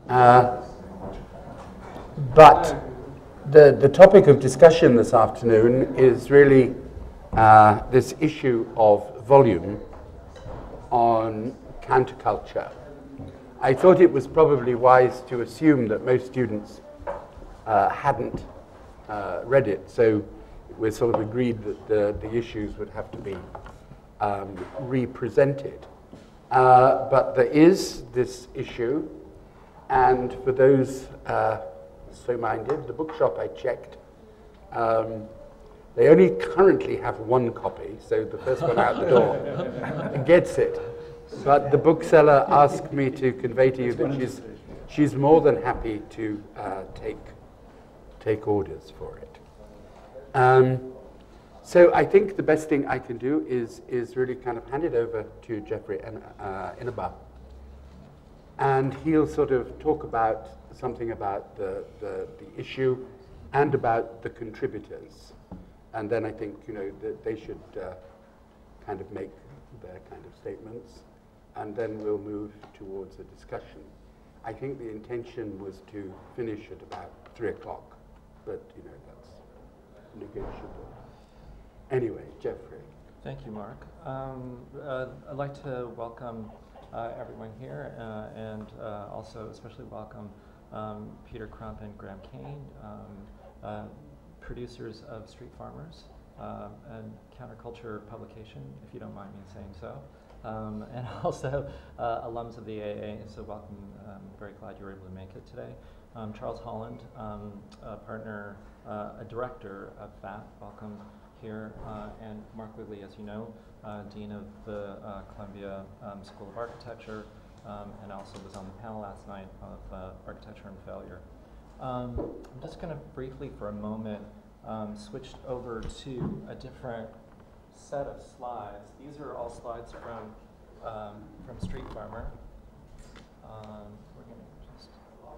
But the topic of discussion this afternoon is really this issue of volume on counterculture. I thought it was probably wise to assume that most students hadn't read it, so we sort of agreed that the issues would have to be represented. But there is this issue, and for those so minded, the bookshop I checked, they only currently have one copy, so the first one out the door gets it. But the bookseller asked me to convey to you that she's more than happy to take orders for it. So I think the best thing I can do is really kind of hand it over to Jeffrey Inaba, and he'll sort of talk about something about the issue and about the contributors, and then I think that they should kind of make their kind of statements, and then we'll move towards a discussion. I think the intention was to finish at about 3 o'clock, but that's negotiable. Anyway, Jeffrey. Thank you, Mark. I'd like to welcome everyone here, and also especially welcome Peter Crump and Graham Caine, producers of Street Farmers, and Counterculture publication, if you don't mind me saying so, and also alums of the AA, so welcome. I'm very glad you were able to make it today. Charles Holland, a partner, a director of FAT, welcome here, and Mark Wigley, as you know, Dean of the Columbia School of Architecture, and also was on the panel last night of Architecture and Failure. I'm just going to briefly, for a moment, switch over to a different set of slides. These are all slides from Street Farmer. We're going to just...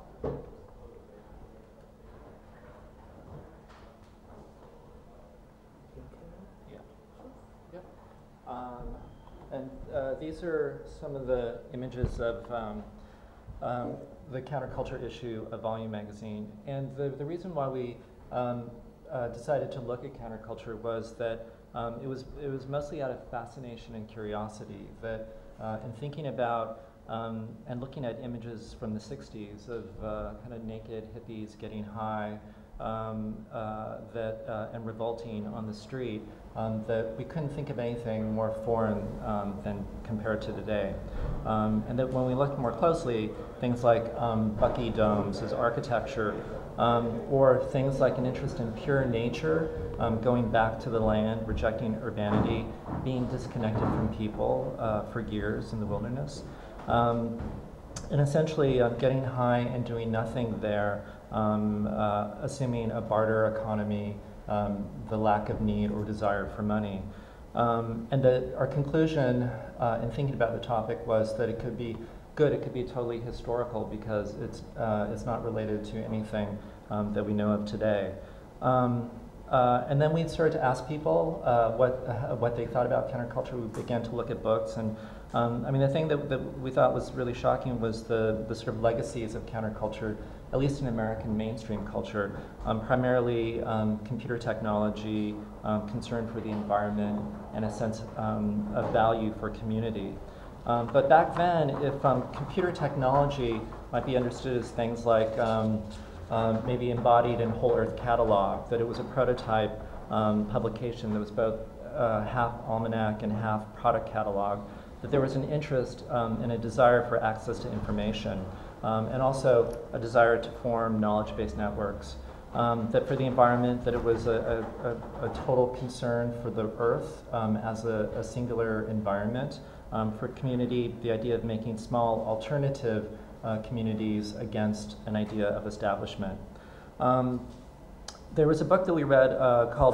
And these are some of the images of the counterculture issue of Volume magazine. And the reason why we decided to look at counterculture was that it was mostly out of fascination and curiosity, that in thinking about and looking at images from the 60s of kind of naked hippies getting high and revolting on the street, that we couldn't think of anything more foreign than compared to today. And that when we looked more closely, things like Bucky domes as architecture, or things like an interest in pure nature, going back to the land, rejecting urbanity, being disconnected from people for years in the wilderness, and essentially getting high and doing nothing there, assuming a barter economy, the lack of need or desire for money. And our conclusion in thinking about the topic was that it could be good, it could be totally historical because it's not related to anything that we know of today. And then we started to ask people what they thought about counterculture. We began to look at books, and I mean, the thing that we thought was really shocking was the sort of legacies of counterculture, at least in American mainstream culture, primarily computer technology, concern for the environment, and a sense of value for community. But back then, if computer technology might be understood as things like maybe embodied in Whole Earth Catalog, that it was a prototype publication that was both half almanac and half product catalog, that there was an interest and a desire for access to information, and also a desire to form knowledge-based networks. That for the environment, that it was a total concern for the earth as a singular environment. For community, the idea of making small alternative communities against an idea of establishment. There was a book that we read called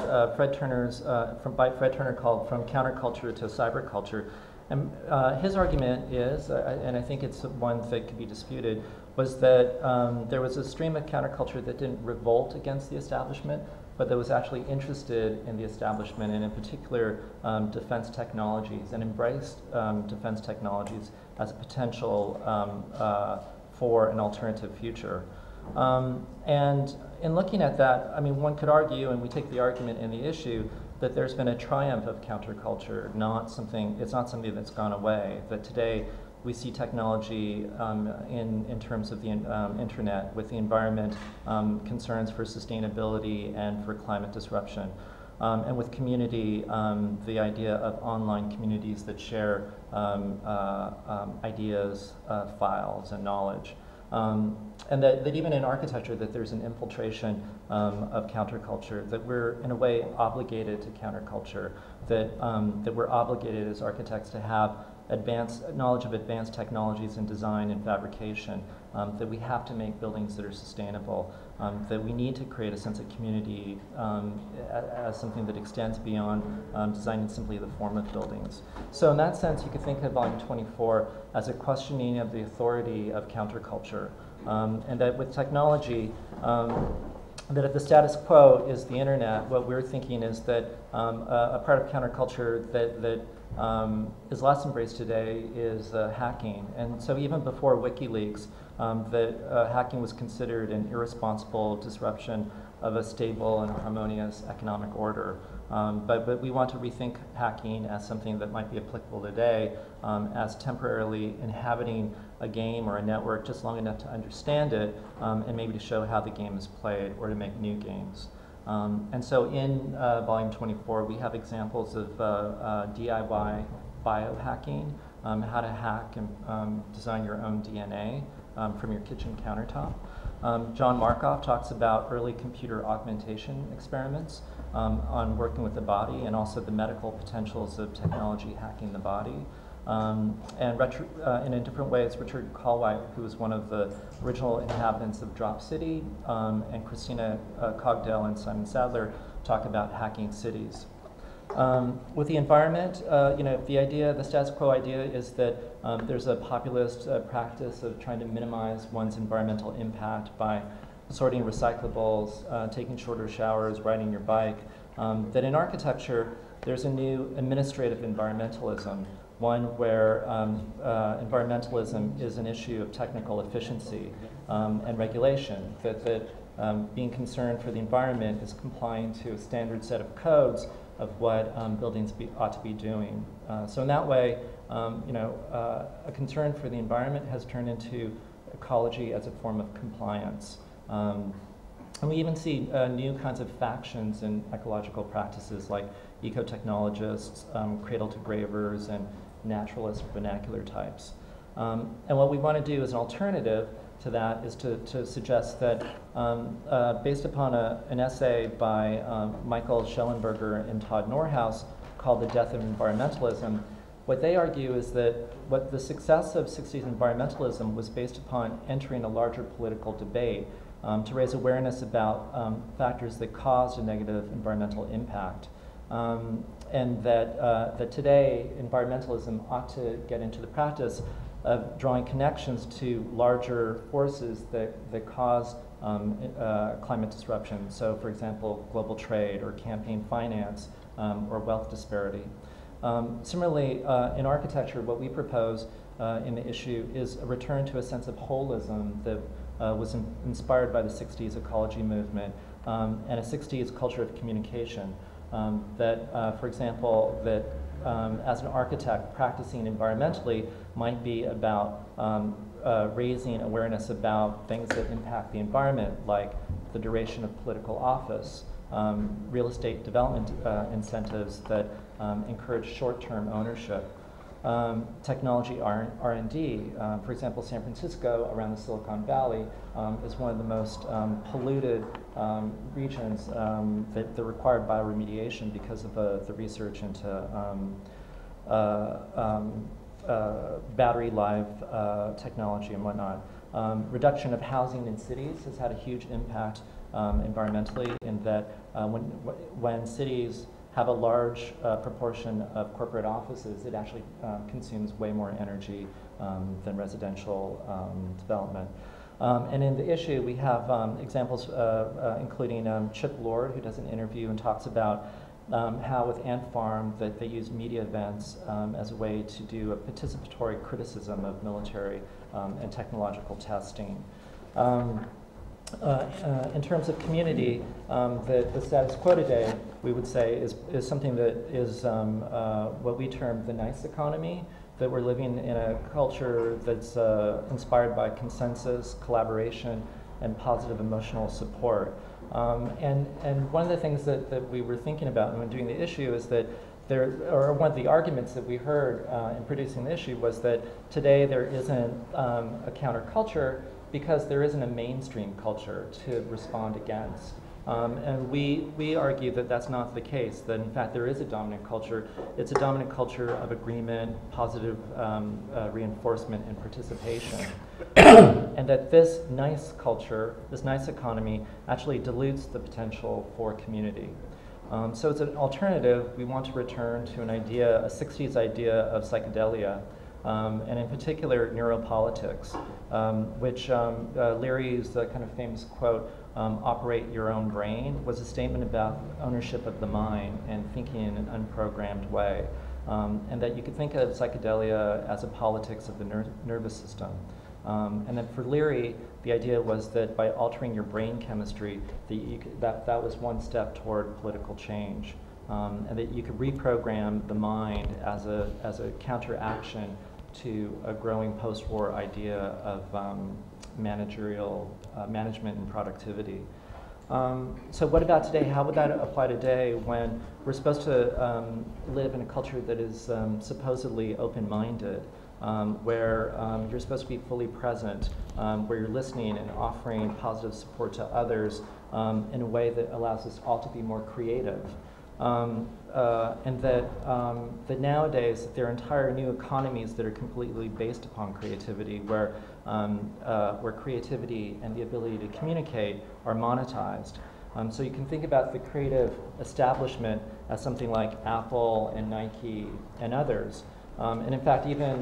by Fred Turner called From Counterculture to Cyberculture. And his argument is, and I think it's one that could be disputed, was that there was a stream of counterculture that didn't revolt against the establishment, but that was actually interested in the establishment, and in particular defense technologies, and embraced defense technologies as a potential for an alternative future. And in looking at that, I mean, one could argue, and we take the argument in the issue, that there's been a triumph of counterculture, it's not something that's gone away, that today we see technology in terms of the internet, with the environment, concerns for sustainability and for climate disruption. And with community, the idea of online communities that share ideas, files, and knowledge. And that even in architecture, that there's an infiltration of counterculture, that we're in a way obligated to counterculture, that we're obligated as architects to have knowledge of advanced technologies in design and fabrication, that we have to make buildings that are sustainable, that we need to create a sense of community as something that extends beyond designing simply the form of buildings. So in that sense, you could think of volume 24 as a questioning of the authority of counterculture, and that with technology, that if the status quo is the internet, what we're thinking is that a part of counterculture that is less embraced today is hacking. And so even before WikiLeaks, that hacking was considered an irresponsible disruption of a stable and harmonious economic order. But we want to rethink hacking as something that might be applicable today, as temporarily inhabiting a game or a network just long enough to understand it, and maybe to show how the game is played or to make new games. And so in volume 24, we have examples of DIY biohacking, how to hack and design your own DNA from your kitchen countertop. John Markoff talks about early computer augmentation experiments on working with the body, and also the medical potentials of technology hacking the body. And in a different way, it's Richard Colwhite, who was one of the original inhabitants of Drop City, and Christina Cogdell and Simon Sadler talk about hacking cities. With the environment, the status quo idea is that there's a populist practice of trying to minimize one's environmental impact by sorting recyclables, taking shorter showers, riding your bike. That in architecture, there's a new administrative environmentalism, one where environmentalism is an issue of technical efficiency and regulation, that being concerned for the environment is complying to a standard set of codes of what buildings ought to be doing. So in that way, a concern for the environment has turned into ecology as a form of compliance. And we even see new kinds of factions in ecological practices, like eco-technologists, cradle-to-gravers, and naturalist vernacular types. And what we want to do as an alternative to that is to suggest that based upon an essay by Michael Schellenberger and Todd Norhaus called The Death of Environmentalism, what they argue is that what the success of 60s environmentalism was based upon entering a larger political debate to raise awareness about factors that caused a negative environmental impact. And that today, environmentalism ought to get into the practice of drawing connections to larger forces that cause climate disruption. So, for example, global trade or campaign finance or wealth disparity. Similarly, in architecture, what we propose in the issue is a return to a sense of holism that was inspired by the 60s ecology movement and a 60s culture of communication. For example, that as an architect, practicing environmentally might be about raising awareness about things that impact the environment, like the duration of political office, real estate development incentives that encourage short-term ownership, technology R&D. For example, San Francisco, around the Silicon Valley, is one of the most polluted regions that required bioremediation because of the research into battery life technology and whatnot. Reduction of housing in cities has had a huge impact environmentally, in that when cities have a large proportion of corporate offices, it actually consumes way more energy than residential development. And in the issue, we have examples including Chip Lord, who does an interview and talks about how with Ant Farm that they used media events as a way to do a participatory criticism of military and technological testing. In terms of community, the status quo today, we would say, is something that is what we term the nice economy, that we're living in a culture that's inspired by consensus, collaboration, and positive emotional support. And one of the things that we were thinking about when doing the issue is that one of the arguments that we heard in producing the issue was that today there isn't a counterculture because there isn't a mainstream culture to respond against. And we argue that that's not the case, that in fact there is a dominant culture. It's a dominant culture of agreement, positive reinforcement, and participation. And that this nice culture, this nice economy, actually dilutes the potential for community. So as an alternative, we want to return to an idea, a 60s idea of psychedelia, and in particular neuropolitics, which Leary's kind of famous quote, operate your own brain, was a statement about ownership of the mind and thinking in an unprogrammed way. And that you could think of psychedelia as a politics of the nervous system. And then for Leary, the idea was that by altering your brain chemistry, that was one step toward political change. And that you could reprogram the mind as a counteraction to a growing post-war idea of management and productivity. So what about today? How would that apply today when we're supposed to live in a culture that is supposedly open-minded, where you're supposed to be fully present, where you're listening and offering positive support to others in a way that allows us all to be more creative? And that nowadays there are entire new economies that are completely based upon creativity, where creativity and the ability to communicate are monetized. So you can think about the creative establishment as something like Apple and Nike and others. And in fact, even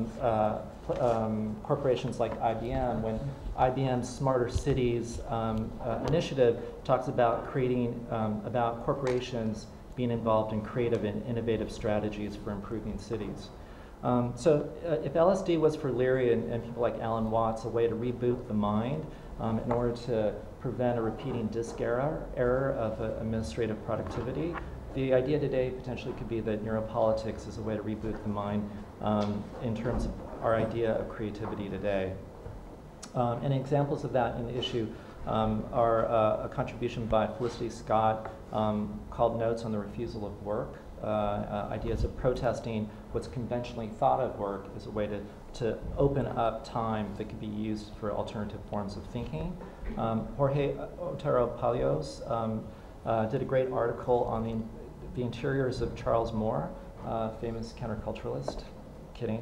corporations like IBM, when IBM's Smarter Cities initiative talks about about corporations being involved in creative and innovative strategies for improving cities. So if LSD was for Leary and people like Alan Watts a way to reboot the mind in order to prevent a repeating disk error of administrative productivity, the idea today potentially could be that neuropolitics is a way to reboot the mind in terms of our idea of creativity today. And examples of that in the issue are a contribution by Felicity Scott called Notes on the Refusal of Work, ideas of protesting what's conventionally thought of work as a way to open up time that could be used for alternative forms of thinking. Jorge Otero Palos did a great article on the interiors of Charles Moore, famous counterculturalist. Kidding.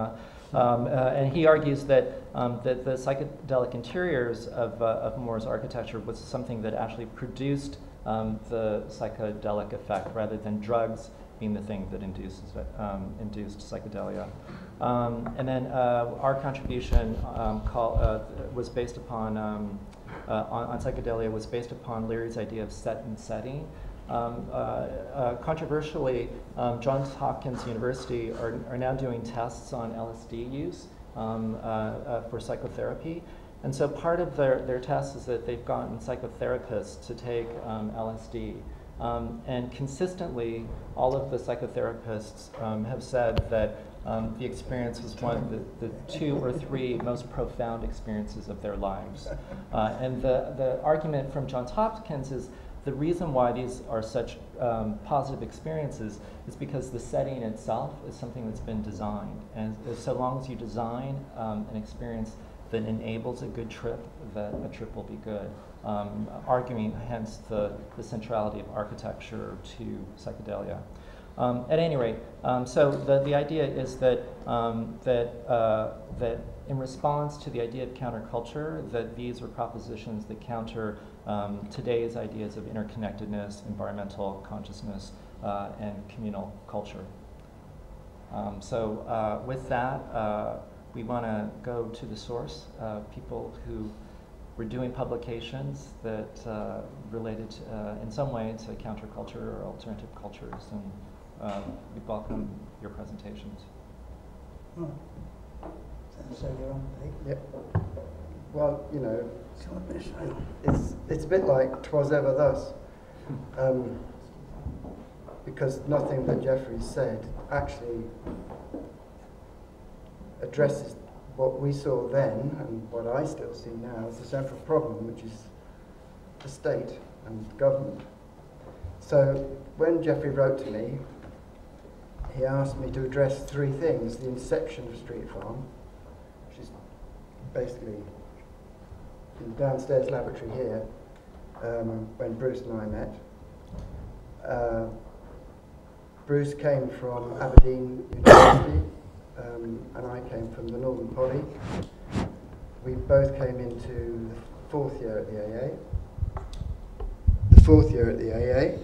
And he argues that the psychedelic interiors of Moore's architecture was something that actually produced the psychedelic effect rather than drugs being the thing that induced psychedelia. And then our contribution was based upon, on psychedelia was based upon Leary's idea of set and setting. Controversially, Johns Hopkins University are now doing tests on LSD use for psychotherapy. And so part of their test is that they've gotten psychotherapists to take LSD. And consistently, all of the psychotherapists have said that the experience was one of the 2 or 3 most profound experiences of their lives. And the argument from Johns Hopkins is the reason why these are such positive experiences is because the setting itself is something that's been designed. And so long as you design an experience that enables a good trip, that a trip will be good. Arguing hence the centrality of architecture to psychedelia. At any rate, so the idea is that that in response to the idea of counterculture, that these are propositions that counter today's ideas of interconnectedness, environmental consciousness, and communal culture. So with that, we want to go to the source, people who we're doing publications that related in some way to counterculture or alternative cultures, and we welcome your presentations. So you're on, Pete? Yep. Well, you know, it's a bit like 'twas ever thus, because nothing that Jeffrey said actually addresses what we saw then and what I still see now as the central problem, which is the state and government. So when Jeffrey wrote to me, he asked me to address three things: the inception of Street Farm, which is basically in the downstairs laboratory here, when Bruce and I met. Bruce came from Aberdeen University, and I came from the Northern Poly. We both came into the fourth year at the AA.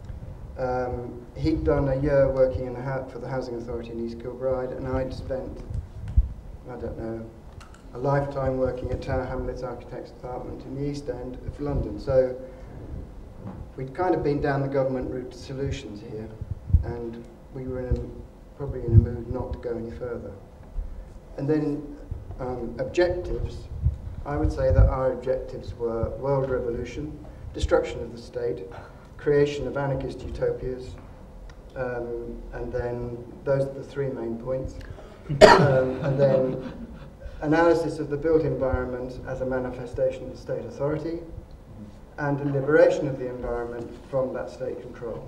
He'd done a year working in for the Housing Authority in East Kilbride, and I'd spent, I don't know, a lifetime working at Tower Hamlets Architects Department in the East End of London. So we'd kind of been down the government route to solutions here, and we were probably in a mood not to go any further. And then objectives, I would say that our objectives were world revolution, destruction of the state, creation of anarchist utopias, and then those are the three main points. And then analysis of the built environment as a manifestation of state authority, and a liberation of the environment from that state control.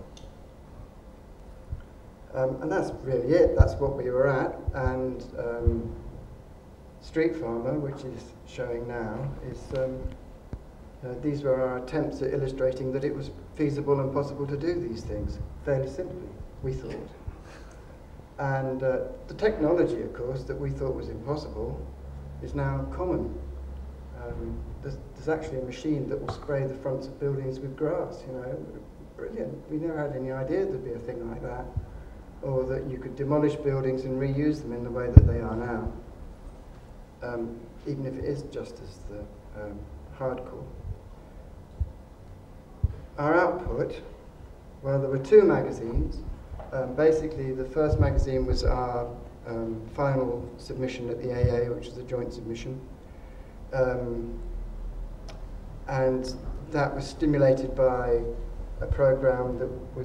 And that's really it. That's what we were at. And Street Farmer, which is showing now, is these were our attempts at illustrating that it was feasible and possible to do these things fairly simply, we thought. And the technology, of course, that we thought was impossible is now common. There's actually a machine that will spray the fronts of buildings with grass, you know. Brilliant. We never had any idea there'd be a thing like that. Or that you could demolish buildings and reuse them in the way that they are now. Even if it is just as the hardcore. Our output, well, there were two magazines. Basically, the first magazine was our final submission at the AA, which was a joint submission. And that was stimulated by a program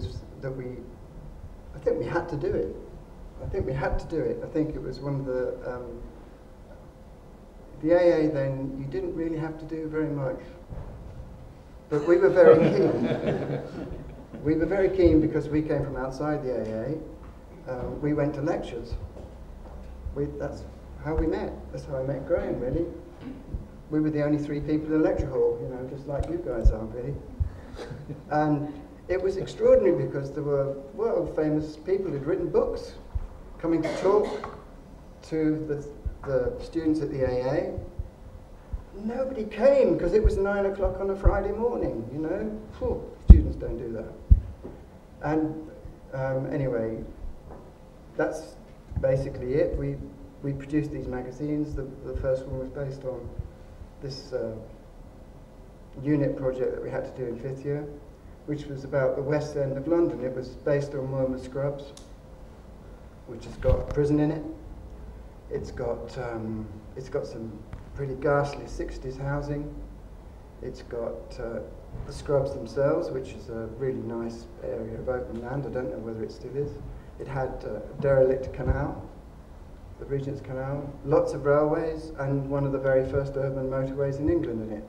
I think we had to do it. I think it was one of the AA then, you didn't really have to do very much. But we were very keen. We were very keen because we came from outside the AA. We went to lectures. That's how we met. That's how I met Graham, really. We were the only three people in the lecture hall, you know, just like you guys are, really. And it was extraordinary because there were world-famous people who'd written books coming to talk to the students at the AA. Nobody came because it was 9 o'clock on a Friday morning, you know. Phew, students don't do that. And anyway, that's basically it. We produced these magazines. The first one was based on this unit project that we had to do in fifth year, which was about the west end of London. It was based on Wormwood Scrubs, which has got a prison in it. It's got some pretty ghastly 60s housing. It's got the Scrubs themselves, which is a really nice area of open land. I don't know whether it still is. It had a derelict canal, the Regent's Canal, lots of railways, and one of the very first urban motorways in England in it.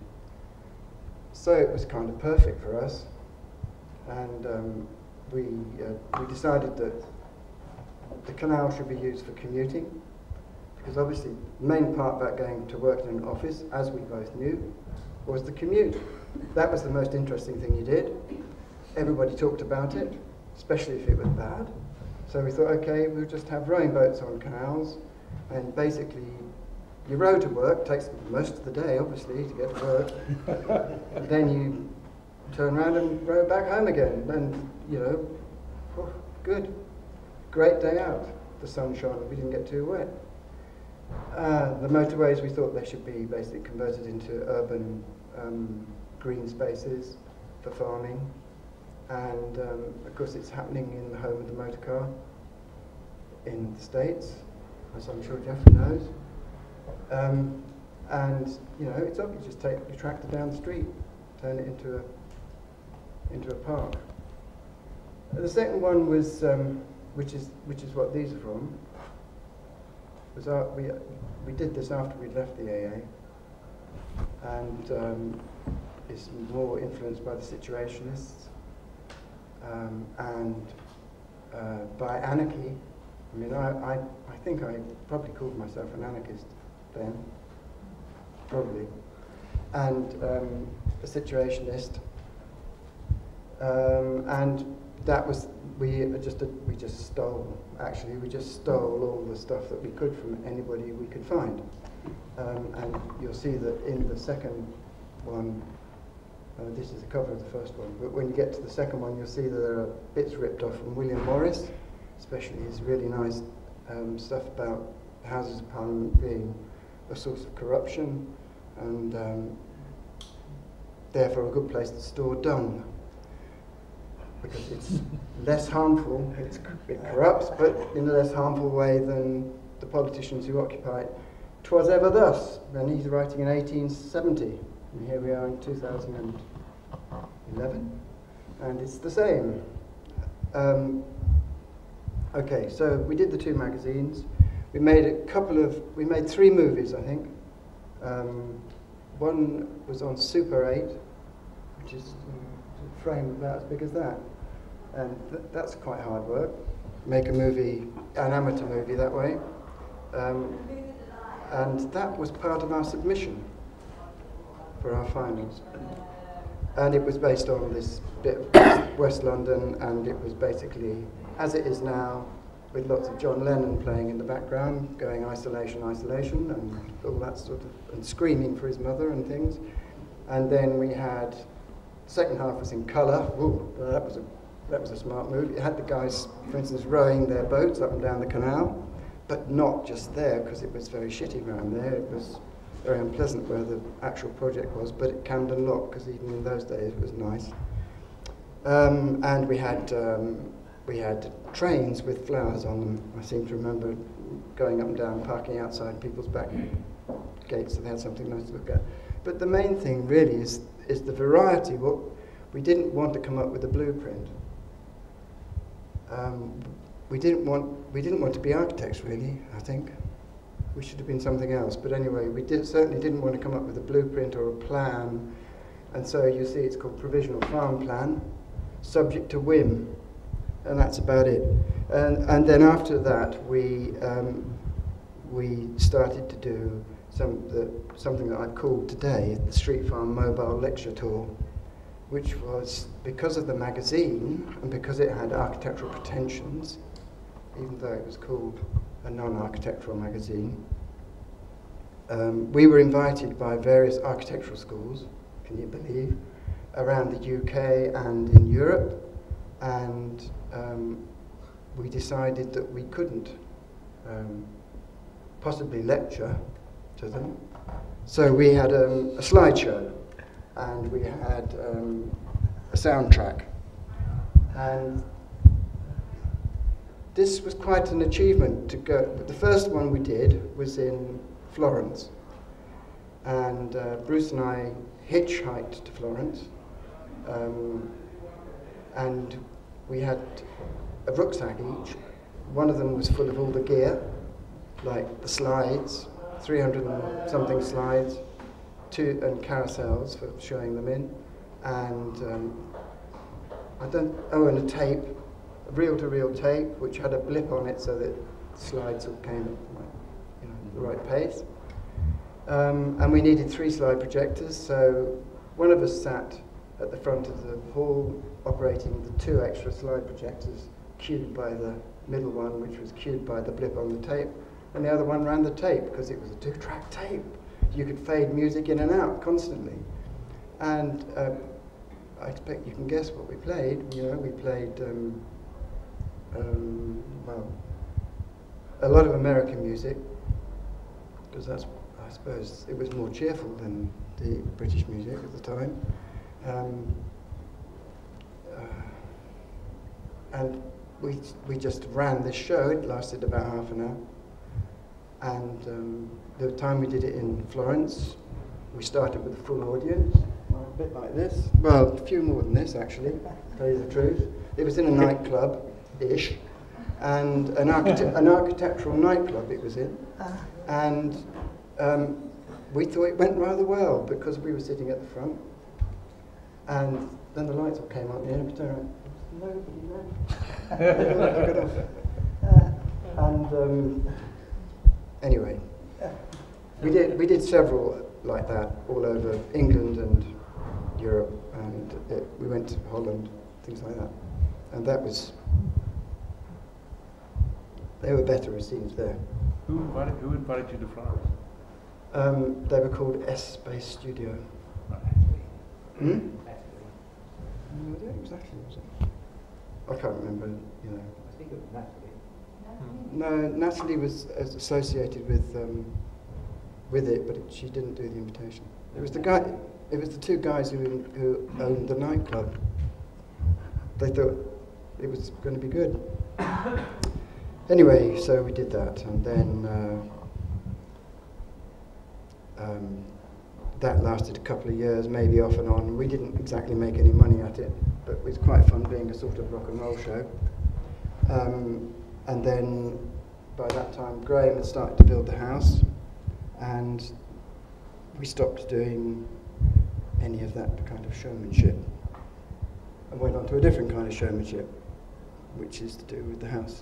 So it was kind of perfect for us. And we decided that the canal should be used for commuting, because obviously the main part about going to work in an office, as we both knew, was the commute. That was the most interesting thing you did. Everybody talked about it, especially if it was bad. So we thought, okay, we'll just have rowing boats on canals, and basically you row to work, takes most of the day, obviously, to get to work. Then you turn around and row back home again, and, you know, good. Great day out. The sun shone, we didn't get too wet. The motorways, we thought they should be basically converted into urban green spaces for farming. And of course it's happening in the home of the motor car in the States, as I'm sure Jeffrey knows. And you know, it's obvious, just take your tractor down the street, turn it into a park. The second one was, which is what these are from, was we did this after we'd left the AA, and it's more influenced by the situationists and by anarchy. I mean, I think I probably called myself an anarchist then, probably, and a situationist, and that was we just stole. Actually, we just stole all the stuff that we could from anybody we could find, and you'll see that in the second one. This is the cover of the first one, but when you get to the second one, you'll see that there are bits ripped off from William Morris, especially his really nice stuff about the Houses of Parliament being a source of corruption and therefore a good place to store dung, because it's less harmful, it corrupts, but in a less harmful way than the politicians who occupy it. 'Twas ever thus, and he's writing in 1870. And here we are in 2011, and it's the same. Okay, so we did the two magazines. We made three movies, I think. One was on Super 8, which is a frame about as big as that. And that's quite hard work. Make a movie, an amateur movie that way. And that was part of our submission for our finals. And it was based on this bit of West London, and it was basically, as it is now, with lots of John Lennon playing in the background, going isolation, isolation, and all that sort of, and screaming for his mother and things. And then we had, the second half was in colour. Ooh, that was a smart move. It had the guys, for instance, rowing their boats up and down the canal, but not just there, because it was very shitty around there. It was very unpleasant where the actual project was, but at Camden Lock, because even in those days it was nice. And we had trains with flowers on them. I seem to remember going up and down, parking outside people's back gates, so they had something nice to look at. But the main thing really is the variety. What we didn't want to come up with a blueprint. We didn't want to be architects, really, I think. We should have been something else, but anyway, we certainly didn't want to come up with a blueprint or a plan, and so you see it's called Provisional Farm Plan, subject to whim, and that's about it. And then after that, we started to do something that I've called today the Street Farm Mobile Lecture Tour, which was, because of the magazine and because it had architectural pretensions, even though it was called a non-architectural magazine. We were invited by various architectural schools, can you believe, around the UK and in Europe, and we decided that we couldn't possibly lecture to them. So we had a slideshow, and we had a soundtrack, and this was quite an achievement to go. The first one we did was in Florence, and Bruce and I hitchhiked to Florence, and we had a rucksack each. One of them was full of all the gear, like the slides, 300 and something slides, and carousels for showing them in, and and a tape, a reel-to-reel tape, which had a blip on it so that the slides all came at the right pace. And we needed 3 slide projectors, so one of us sat at the front of the hall operating the 2 extra slide projectors, cued by the middle one, which was cued by the blip on the tape, and the other one ran the tape, because it was a 2-track tape. You could fade music in and out constantly. And I expect you can guess what we played. You know, we played well, a lot of American music, because that's, I suppose, it was more cheerful than the British music at the time. And we just ran this show. It lasted about half an hour. And the time we did it in Florence, we started with a full audience, a bit like this. Well, a few more than this, actually, to tell you the truth. It was in a nightclub-ish, and an architectural nightclub it was in. And we thought it went rather well because we were sitting at the front. And then the lights all came on, the amphitheatre, and nobody left. And anyway, we did several like that all over England and Europe, and we went to Holland, things like that. And that was, they were better received there. Who invited you to Florence? They were called S-Space Studio. Hmm? No, I don't exactly, was it? I can't remember, you know. I think it was Natalie. No, Natalie was associated with it, but she didn't do the invitation. It was the guy. It was the two guys who owned the nightclub. They thought it was going to be good. Anyway, so we did that, and then that lasted a couple of years, maybe off and on. We didn't exactly make any money at it, but it was quite fun being a sort of rock and roll show. And then by that time, Graham had started to build the house, and we stopped doing any of that kind of showmanship and went on to a different kind of showmanship, which is to do with the house.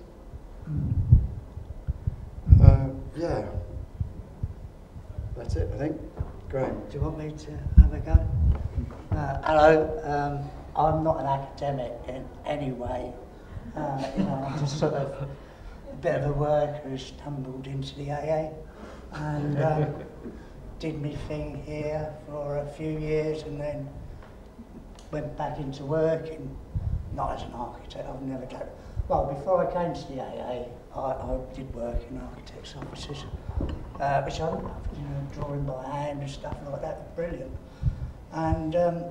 Yeah, that's it, I think. Graham. Do you want me to have a go? Hello, I'm not an academic in any way. You know, I'm just sort of a bit of a worker who stumbled into the AA and did my thing here for a few years and then went back into working, not as an architect, I've never done. Well, before I came to the AA, I did work in architects' offices, which I loved, you know, drawing by hand and stuff like that, brilliant. And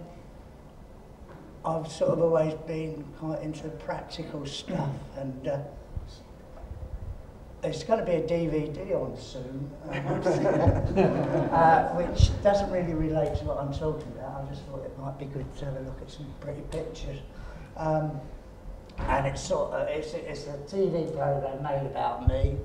I've sort of always been quite into practical stuff, and there's going to be a DVD on soon, which doesn't really relate to what I'm talking about. I just thought it might be good to have a look at some pretty pictures. And it's sort of, it's a TV program made about me,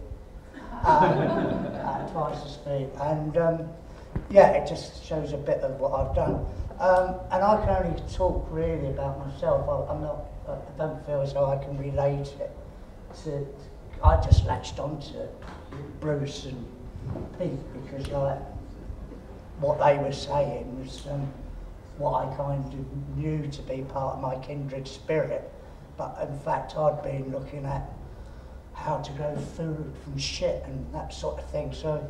at twice the speed, and yeah, it just shows a bit of what I've done. And I can only talk really about myself. I don't feel as though I can relate it to. I just latched onto Bruce and Pete because like what they were saying was what I kind of knew to be part of my kindred spirit. But in fact, I'd been looking at how to grow food from shit and that sort of thing. So,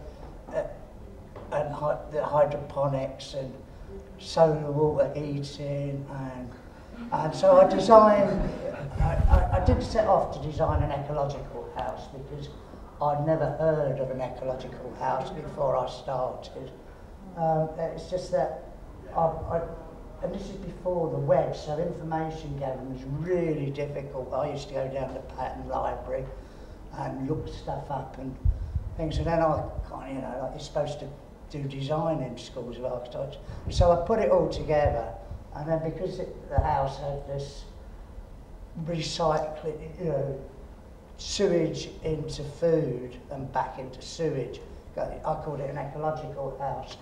and the hydroponics and solar water heating, and so I designed. I did set off to design an ecological house because I'd never heard of an ecological house before I started. It's just that and this is before the web, so information gathering was really difficult. I used to go down to Patton Library and look stuff up and things, and then I kind of, you know, like you're supposed to do design in schools of architecture. So I put it all together, and then because the house had this recycling, you know, sewage into food and back into sewage, I called it an ecological house.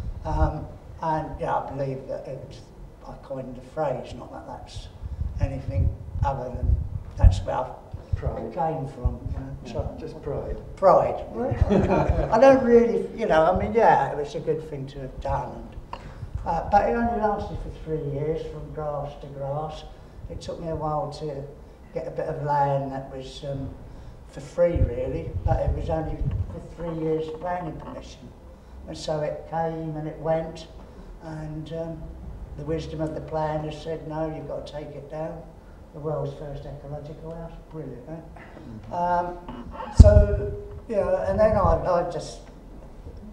And yeah, I believe that I coined the phrase, not that that's anything other than that's where it came from. You know? So, just pride. Pride. I don't really, you know, I mean, yeah, it was a good thing to have done. But it only lasted for 3 years, from grass to grass. It took me a while to get a bit of land that was for free, really, but it was only for 3 years planning permission. And so it came and it went, and the wisdom of the planners said, no, you've got to take it down. The world's first ecological house, brilliant, eh? So, you know, and then I just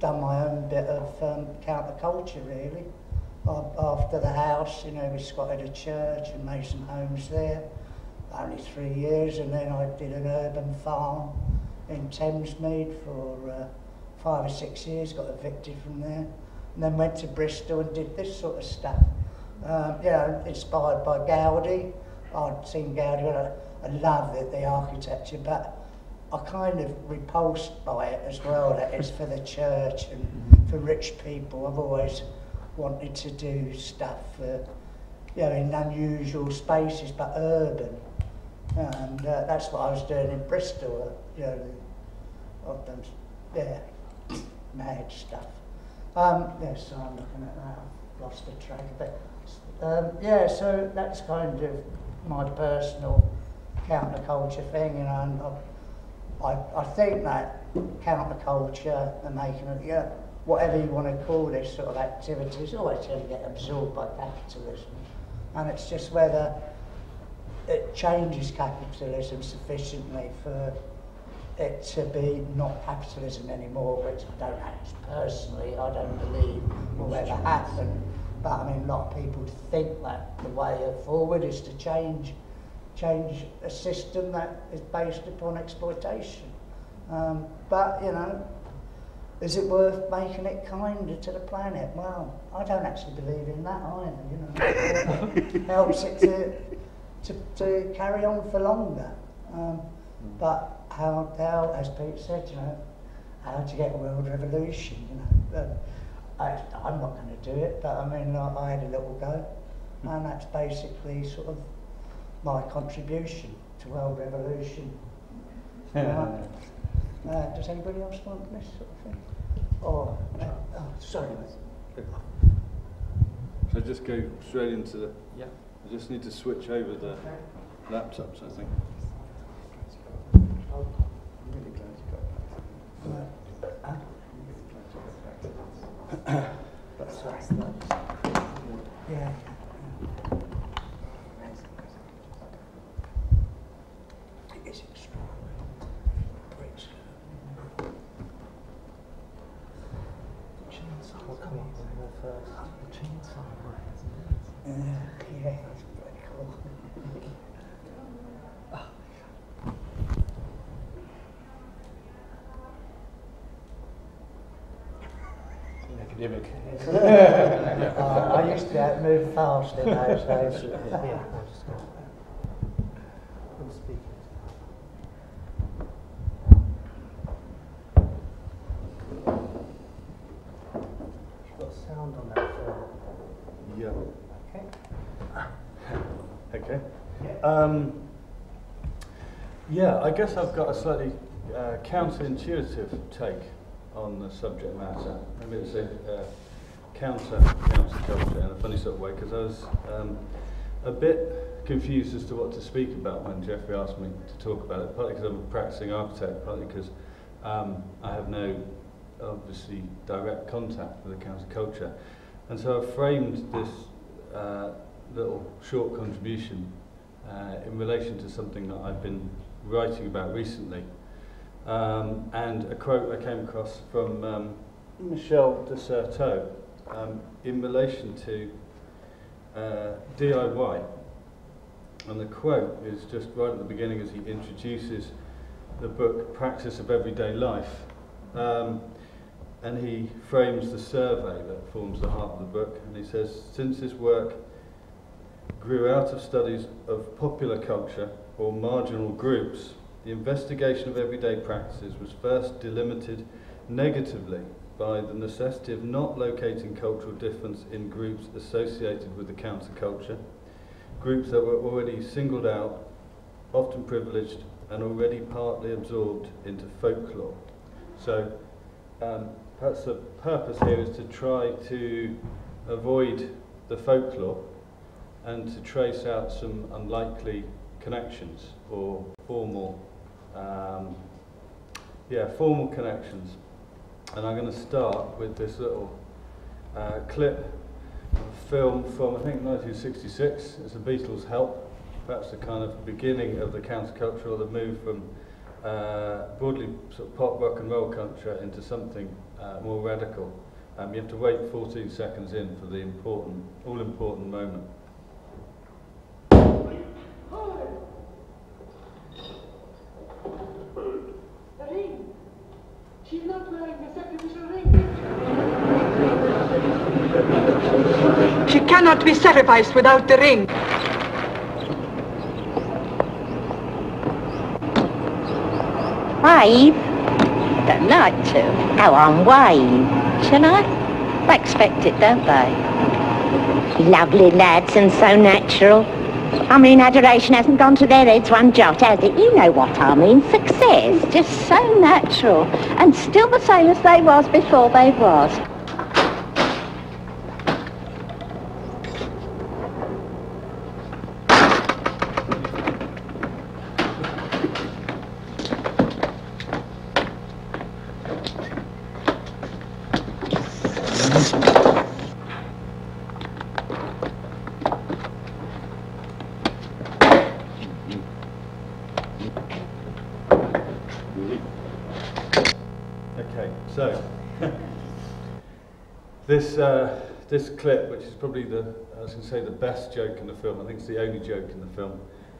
done my own bit of counterculture really. After the house, you know, we squatted a church and made some homes there. Only 3 years, and then I did an urban farm in Thamesmead for 5 or 6 years, got evicted from there, and then went to Bristol and did this sort of stuff. You know, inspired by Gaudi. I'd seen Gaudi, I love it, the architecture, but I kind of repulsed by it as well, that it's for the church and for rich people. I've always wanted to do stuff for, you know, in unusual spaces, but urban. And that's what I was doing in Bristol, you know, I've done, yeah, mad stuff. Yeah, so I'm looking at that, I've lost the track a bit. Yeah, so that's kind of my personal counterculture thing, you know, and I think that counterculture and making it, yeah, whatever you want to call this sort of activity is always going to get absorbed by capitalism. And it's just whether it changes capitalism sufficiently for it to be not capitalism anymore, which I don't personally, I don't believe will ever happen. But I mean, a lot of people think that the way forward is to change a system that is based upon exploitation. But, you know, is it worth making it kinder to the planet? Well, I don't actually believe in that either, you know. It helps it to carry on for longer. But how, as Pete said, you know, how to get a world revolution, you know. I'm not going to do it, but I mean, I had a little go, and that's basically sort of my contribution to world revolution. Does anybody else want this sort of thing? Oh, sorry. So just go straight into the... Yeah. I just need to switch over the laptops, I think. I'm really glad you got that. That's right. Yeah. It is extraordinary. The chainsaw will come up with the first. The chainsaw work, isn't it? Yeah, it's pretty cool. Academic. I used to move fast in those days. Yeah, I'll just go. I'm speaking. You've got sound on that film. Yeah. Okay. Okay. Yeah, I guess I've got a slightly counterintuitive take on the subject matter. Maybe it's a counterculture in a funny sort of way, because I was a bit confused as to what to speak about when Jeffrey asked me to talk about it, partly because I'm a practicing architect, partly because I have no, obviously, direct contact with the counterculture. And so I framed this little short contribution in relation to something that I've been writing about recently. And a quote I came across from Michel de Certeau in relation to DIY. And the quote is just right at the beginning as he introduces the book Practice of Everyday Life. And he frames the survey that forms the heart of the book. And he says, since this work grew out of studies of popular culture or marginal groups, the investigation of everyday practices was first delimited negatively by the necessity of not locating cultural difference in groups associated with the counterculture, groups that were already singled out, often privileged, and already partly absorbed into folklore. So perhaps the purpose here is to try to avoid the folklore and to trace out some unlikely connections or formal connections. And I'm going to start with this little clip of a film from, I think, 1966. It's the Beatles' Help, perhaps the kind of beginning of the countercultural, the move from broadly sort of pop rock and roll culture into something more radical. You have to wait 14 seconds in for the all-important moment. The ring. She's not wearing the sacrificial ring. She cannot be sacrificed without the ring. Wave? I don't like to. Go on, wave. Shall I? They expect it, don't they? Lovely lads and so natural. I mean, adoration hasn't gone to their heads one jot, has it? You know what I mean. Success. Just so natural. And still the same as they was before they was. This clip, which is probably the best joke in the film, I think it's the only joke in the film,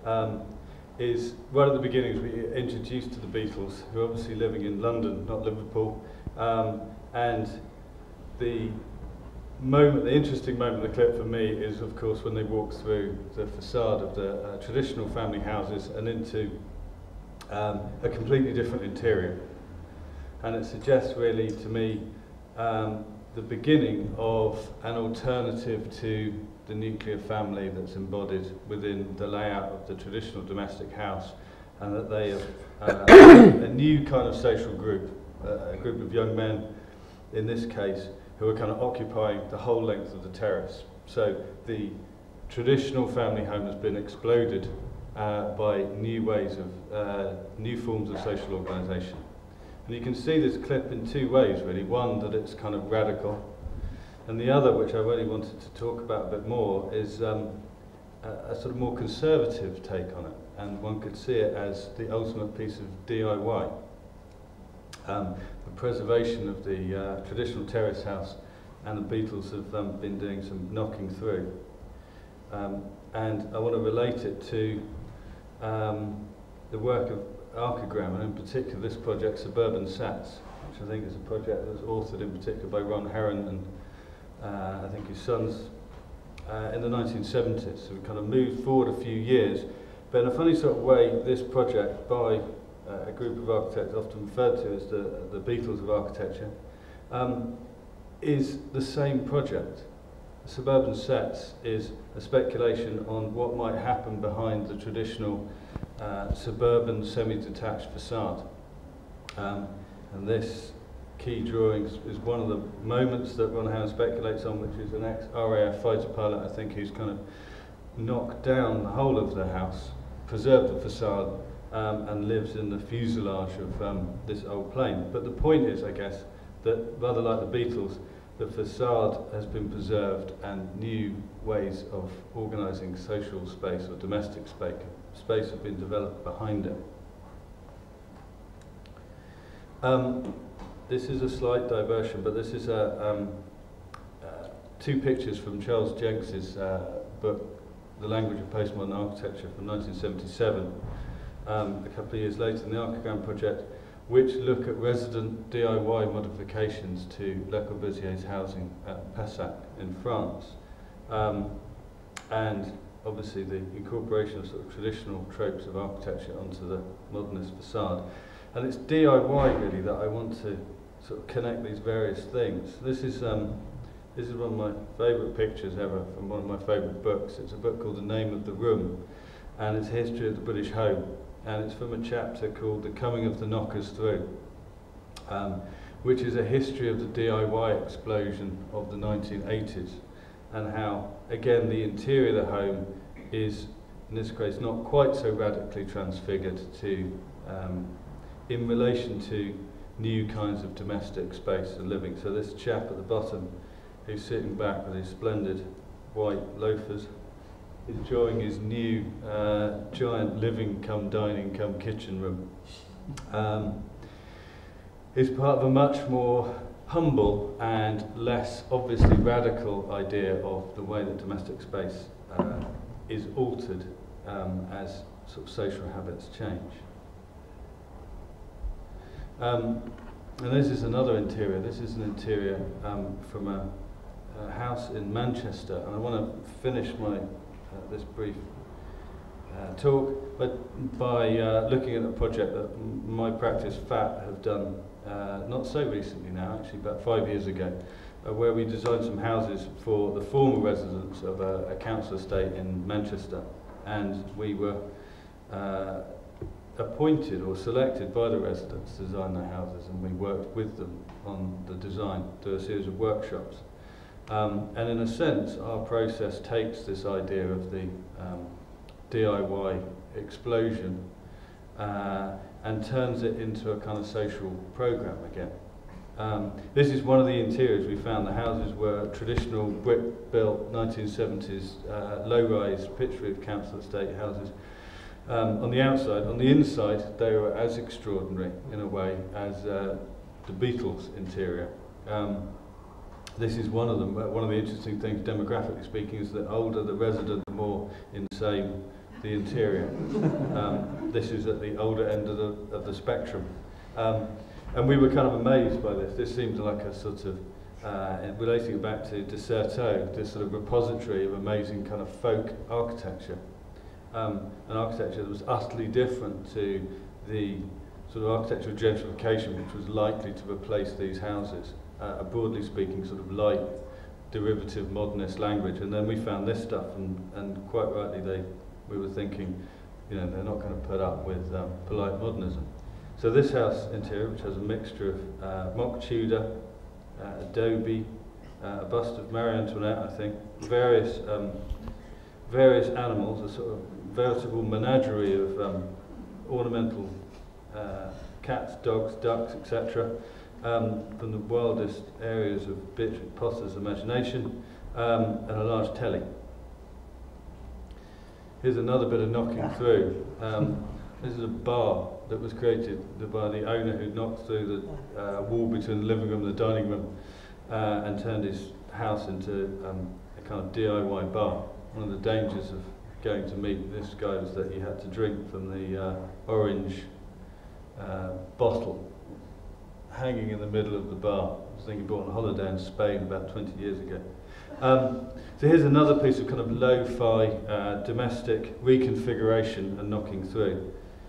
is right at the beginning as we introduced to the Beatles, who are obviously living in London, not Liverpool, and the interesting moment in the clip for me is, of course, when they walk through the facade of the traditional family houses and into a completely different interior. And it suggests really to me the beginning of an alternative to the nuclear family that's embodied within the layout of the traditional domestic house, and that they are a new kind of social group, a group of young men, in this case, who are kind of occupying the whole length of the terrace. So the traditional family home has been exploded by new ways of, new forms of social organisation. And you can see this clip in two ways, really. One, that it's kind of radical, and the other, which I really wanted to talk about a bit more, is a sort of more conservative take on it. And one could see it as the ultimate piece of DIY. The preservation of the traditional terrace house, and the Beatles have been doing some knocking through. And I want to relate it to the work of Archigram, and in particular this project, Suburban Sats, which I think is a project that was authored in particular by Ron Heron and I think his sons in the 1970s. So we kind of moved forward a few years, but in a funny sort of way, this project by a group of architects often referred to as the Beatles of architecture, is the same project. Suburban Sets is a speculation on what might happen behind the traditional suburban semi-detached facade. And this key drawing is one of the moments that Ron Howard speculates on, which is an ex-RAF fighter pilot, I think, who's kind of knocked down the whole of the house, preserved the facade, and lives in the fuselage of this old plane. But the point is, I guess, that rather like the Beatles, the facade has been preserved and new ways of organising social space or domestic space have been developed behind it. This is a slight diversion, but this is two pictures from Charles Jenks's book, The Language of Postmodern Architecture, from 1977, a couple of years later in the Archigram project, which look at resident DIY modifications to Le Corbusier's housing at Pessac in France. And obviously the incorporation of sort of traditional tropes of architecture onto the modernist facade. And it's DIY really that I want to sort of connect these various things. This is one of my favourite pictures ever from one of my favourite books. It's a book called The Name of the Room, and it's a history of the British home. And it's from a chapter called The Coming of the Knockers Through, which is a history of the DIY explosion of the 1980s, and how, again, the interior of the home is, in this case, not quite so radically transfigured to, in relation to new kinds of domestic space and living. So this chap at the bottom, who's sitting back with his splendid white loafers, is drawing his new giant living cum dining cum kitchen room. Is part of a much more humble and less obviously radical idea of the way that domestic space is altered as sort of social habits change. And this is another interior. This is an interior from a house in Manchester, and I want to finish my this brief talk by looking at a project that my practice, FAT, have done not so recently now, actually about 5 years ago, where we designed some houses for the former residents of a council estate in Manchester, and we were appointed or selected by the residents to design their houses, and we worked with them on the design through a series of workshops. And in a sense, our process takes this idea of the DIY explosion and turns it into a kind of social program again. This is one of the interiors we found. The houses were traditional brick-built 1970s low-rise pitch-roof council estate houses. On the outside, on the inside, they were as extraordinary in a way as the Beatles' interior. This is one of them. One of the interesting things, demographically speaking, is that older the resident, the more insane the interior. This is at the older end of the spectrum. And we were kind of amazed by this. This seemed like a sort of, relating it back to De Certeau, this sort of repository of amazing kind of folk architecture. An architecture that was utterly different to the sort of architectural gentrification which was likely to replace these houses. A broadly speaking sort of light, derivative modernist language. And then we found this stuff, and quite rightly we were thinking, you know, they're not going to put up with polite modernism. So this house interior, which has a mixture of mock Tudor, adobe, a bust of Marie Antoinette, I think, various animals, a sort of veritable menagerie of ornamental cats, dogs, ducks, etc., from the wildest areas of Beatrix Potter's imagination, and a large telly. Here's another bit of knocking through. This is a bar that was created by the owner who knocked through the wall between the living room and the dining room and turned his house into a kind of DIY bar. One of the dangers of going to meet this guy was that he had to drink from the orange bottle hanging in the middle of the bar. I was thinking he bought on holiday in Spain about 20 years ago. So here's another piece of kind of lo-fi domestic reconfiguration and knocking through.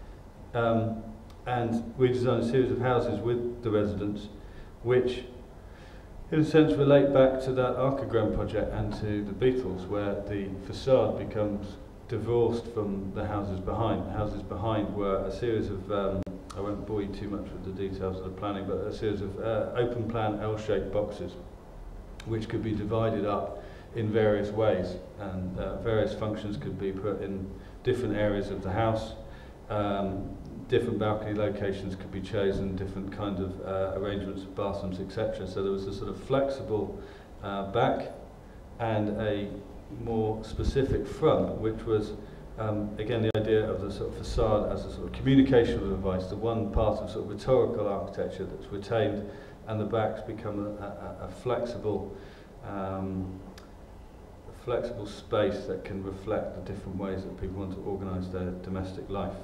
And we designed a series of houses with the residents which in a sense relate back to that Archigram project and to the Beatles, where the facade becomes divorced from the houses behind. The houses behind were a series of, I won't bore you too much with the details of the planning, but a series of open plan L-shaped boxes which could be divided up in various ways, and various functions could be put in different areas of the house. Different balcony locations could be chosen, different kind of arrangements of bathrooms, etc. So there was a sort of flexible back and a more specific front, which was again the idea of the sort of facade as a sort of communicational device, the one part of sort of rhetorical architecture that's retained, and the backs become a flexible flexible space that can reflect the different ways that people want to organise their domestic life.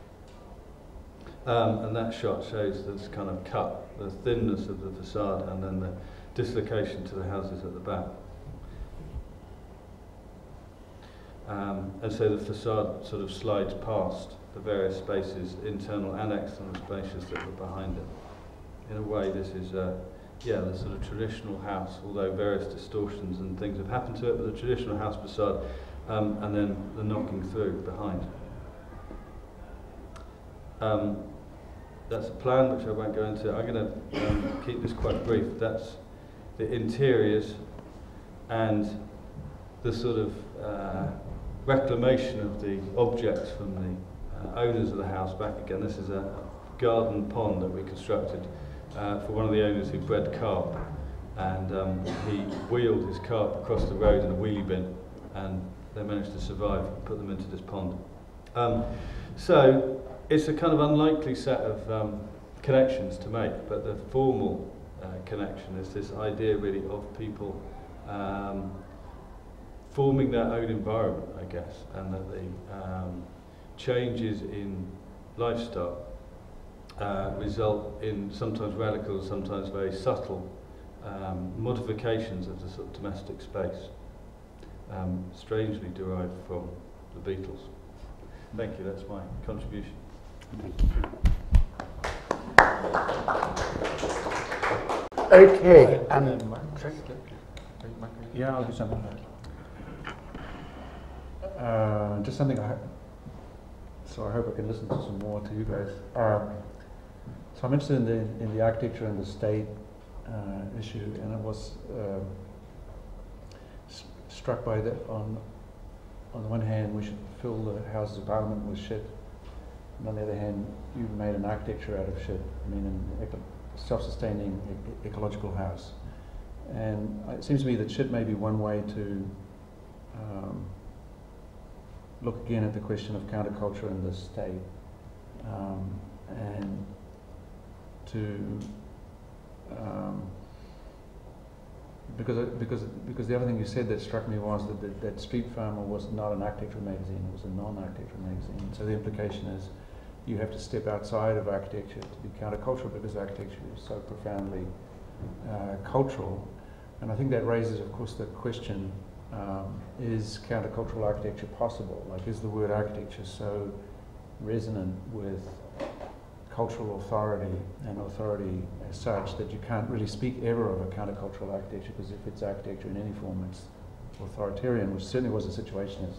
And that shot shows this kind of cut, the thinness of the facade, and then the dislocation to the houses at the back. And so the facade sort of slides past the various spaces, internal and external spaces that were behind it. In a way, this is, yeah, the sort of traditional house, although various distortions and things have happened to it, but the traditional house facade, and then the knocking through behind. That's a plan which I won't go into. I'm going to keep this quite brief. That's the interiors and the sort of reclamation of the objects from the owners of the house back again. This is a garden pond that we constructed for one of the owners who bred carp, and he wheeled his carp across the road in a wheelie bin, and they managed to survive and put them into this pond. So it's a kind of unlikely set of connections to make, but the formal connection. There's this idea really of people forming their own environment, I guess, and that the changes in lifestyle result in sometimes radical, sometimes very subtle modifications of the sort of domestic space, strangely derived from the Beatles. Thank you, that's my contribution. Thank you. Okay. Yeah, I'll do something. Just something so I hope I can listen to some more to you guys. So I'm interested in the architecture and the state issue, and I was struck by that on the one hand we should fill the Houses of Parliament with shit, and on the other hand you've made an architecture out of shit. I mean, an self-sustaining ecological house. And it seems to me that shit may be one way to look again at the question of counterculture in the state, and to because the other thing you said that struck me was that Street Farmer was not an architectural magazine; it was a non-architectural magazine. So the implication is you have to step outside of architecture to be countercultural, because architecture is so profoundly cultural. And I think that raises, of course, the question, is countercultural architecture possible? Like, is the word architecture so resonant with cultural authority and authority as such that you can't really speak ever of a countercultural architecture, because if it's architecture in any form, it's authoritarian, which certainly was the Situationist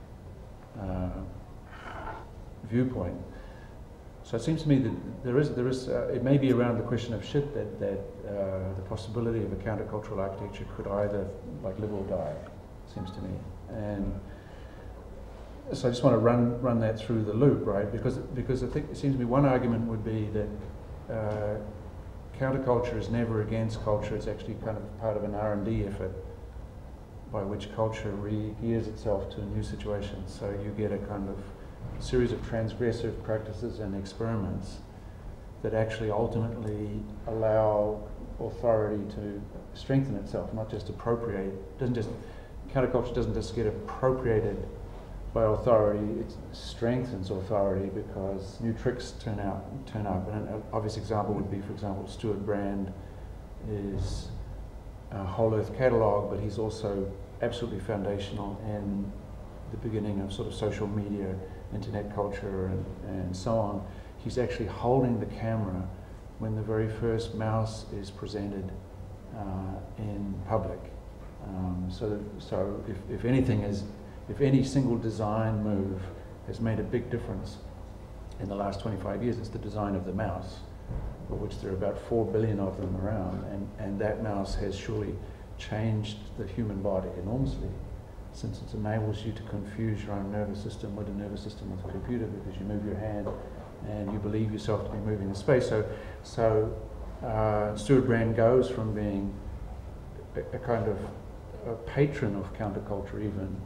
viewpoint. So it seems to me that there is it may be around the question of shit that the possibility of a countercultural architecture could either like live or die, it seems to me. And so I just want to run that through the loop, right? Because I think it seems to me one argument would be that counterculture is never against culture. It's actually kind of part of an R&D effort by which culture re-gears itself to new situations. So you get a kind of series of transgressive practices and experiments that actually ultimately allow authority to strengthen itself, not just appropriate. Counterculture doesn't just get appropriated by authority, it strengthens authority because new tricks turn up. And an obvious example would be, for example, Stuart Brand is a Whole Earth catalogue, but he's also absolutely foundational in the beginning of sort of social media, internet culture, and so on. He's actually holding the camera when the very first mouse is presented in public. So if anything if any single design move has made a big difference in the last 25 years, it's the design of the mouse, of which there are about 4 billion of them around, and that mouse has surely changed the human body enormously, since it enables you to confuse your own nervous system with the nervous system of the computer, because you move your hand and you believe yourself to be moving in space. So Stuart Brand goes from being a kind of a patron of counterculture even,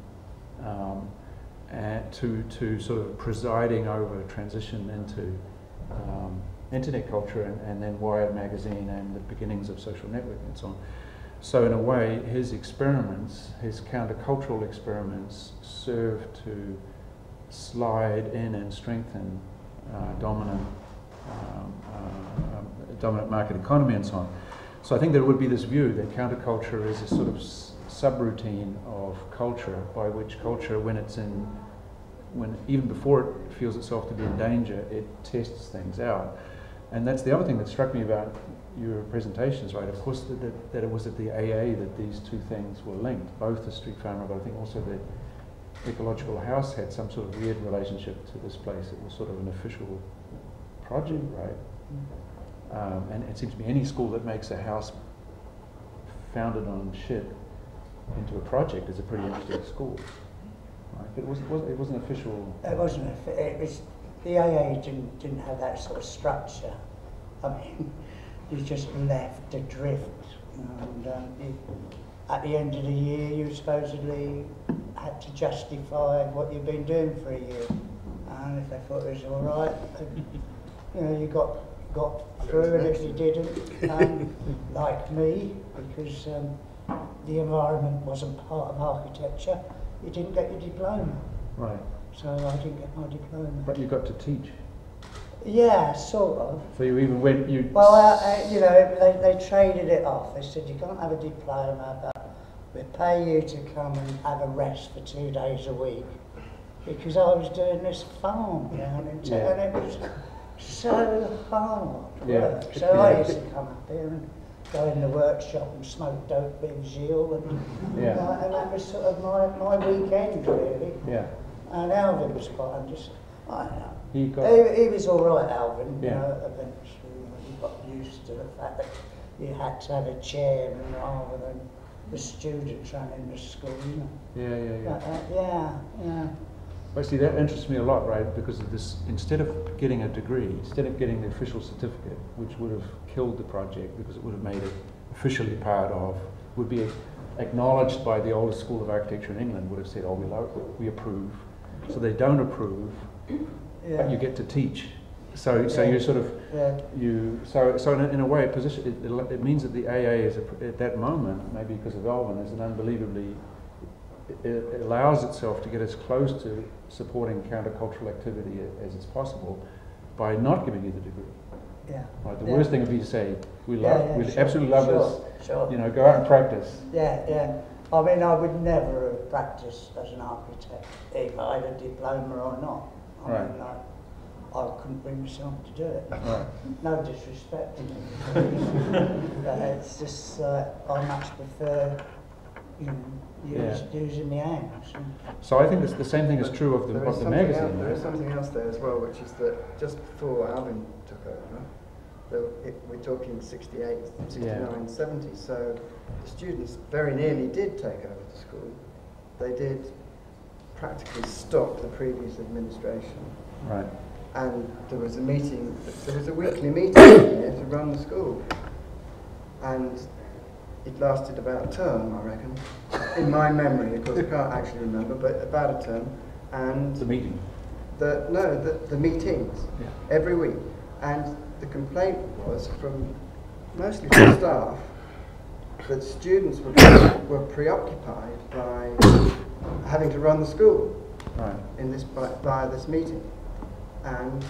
and to sort of presiding over a transition into internet culture and then Wired magazine and the beginnings of social networking and so on. So in a way, his experiments, his countercultural experiments, serve to slide in and strengthen dominant market economy and so on. So I think there would be this view that counterculture is a sort of subroutine of culture, by which culture, when even before it feels itself to be in danger, it tests things out. And that's the other thing that struck me about your presentations, right? Of course, that it was at the AA that these two things were linked, both the Street Farmer, but I think also the Ecological House had some sort of weird relationship to this place. It was sort of an official project, right? And it seems to me any school that makes a house founded on shit into a project is a pretty interesting school, right? But it wasn't official. It wasn't. It was the AA didn't have that sort of structure. I mean, you just left adrift, and at the end of the year, you supposedly had to justify what you'd been doing for a year, and if they thought it was all right, you got got through, and if you didn't, like me, because the environment wasn't part of architecture, you didn't get your diploma. Right. So I didn't get my diploma. But you got to teach. Yeah, sort of. So you even went, you... Well, you know, they traded it off. They said, you can't have a diploma, but we'll pay you to come and have a rest for 2 days a week. Because I was doing this farm down in town, and it was so hard work. So I used to come up here and go in the workshop and smoke dope with Gilles, and that was sort of my weekend, really. Yeah. And Alvin was quite understanding. I don't know. He was all right, Alvin. Yeah. You know, eventually he got used to the fact that you had to have a chairman rather than the students running the school. You know. Yeah. Well, see, that interests me a lot, right? Because of this, instead of getting a degree, instead of getting the official certificate, which would have killed the project because it would have made it officially part of, would be acknowledged by the oldest school of architecture in England, would have said, oh, we approve. So they don't approve, but you get to teach. So you sort of, so in a way, it means that the AA is, at that moment, maybe because of Alvin, is an unbelievably, it allows itself to get as close to supporting countercultural activity as it's possible by not giving you the degree. Yeah. Right. The worst thing would be to say, we absolutely love this, sure. you know, go out and practice. Yeah. I mean, I would never have practiced as an architect, if I had a diploma or not. I mean, I couldn't bring myself to do it. Right. No disrespect to me. But it's just, I much prefer, you know, using my hands. So I think the same thing is true of the magazine. There is something else there as well, which is that just before Alvin took over, we're talking 68, 69, 70, so the students very nearly did take over the school. They did practically stop the previous administration. Right. And there was a meeting, there was a weekly meeting here to run the school. And it lasted about a term, I reckon, in my memory. Of course, I can't actually remember, but about a term. And the meeting? The meetings, every week. And the complaint was from mostly from staff that students were preoccupied by having to run the school in this by this meeting. And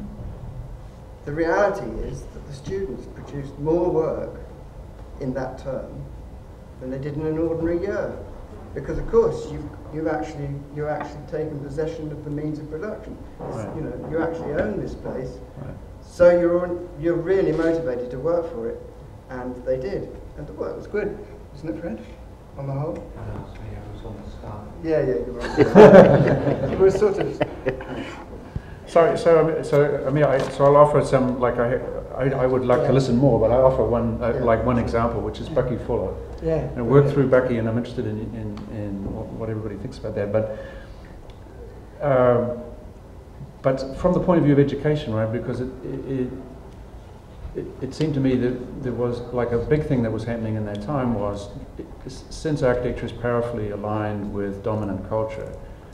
the reality is that the students produced more work in that term than they did in an ordinary year, because of course you're actually taken possession of the means of production. You know, you actually own this place, so you're really motivated to work for it, and they did, and the work was good, isn't it, Fred? On the whole. Yeah, it was on the start. Yeah, you're right. It was sort of. So I'll offer some, like I would like to listen more, but I offer one example, which is Bucky Fuller. And I worked through Bucky, and I'm interested in what everybody thinks about that. But from the point of view of education, right? Because it seemed to me that there was like a big thing that was happening in that time was, since architecture is powerfully aligned with dominant culture,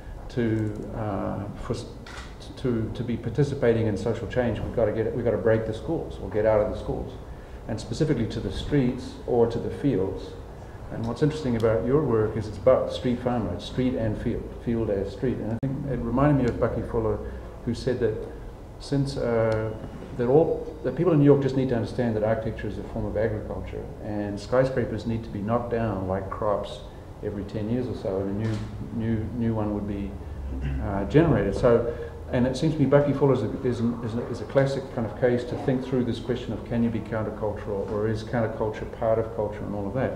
to be participating in social change, we've got to break the schools or get out of the schools, and specifically to the streets or to the fields. And what's interesting about your work is it's both street farmer, it's street and field as street. And I think it reminded me of Bucky Fuller, who said that since that people in New York just need to understand that architecture is a form of agriculture, and skyscrapers need to be knocked down like crops every 10 years or so, and a new one would be generated. So. And it seems to me Bucky Fuller is a classic kind of case to think through this question of, can you be countercultural, or is counterculture part of culture, and all of that.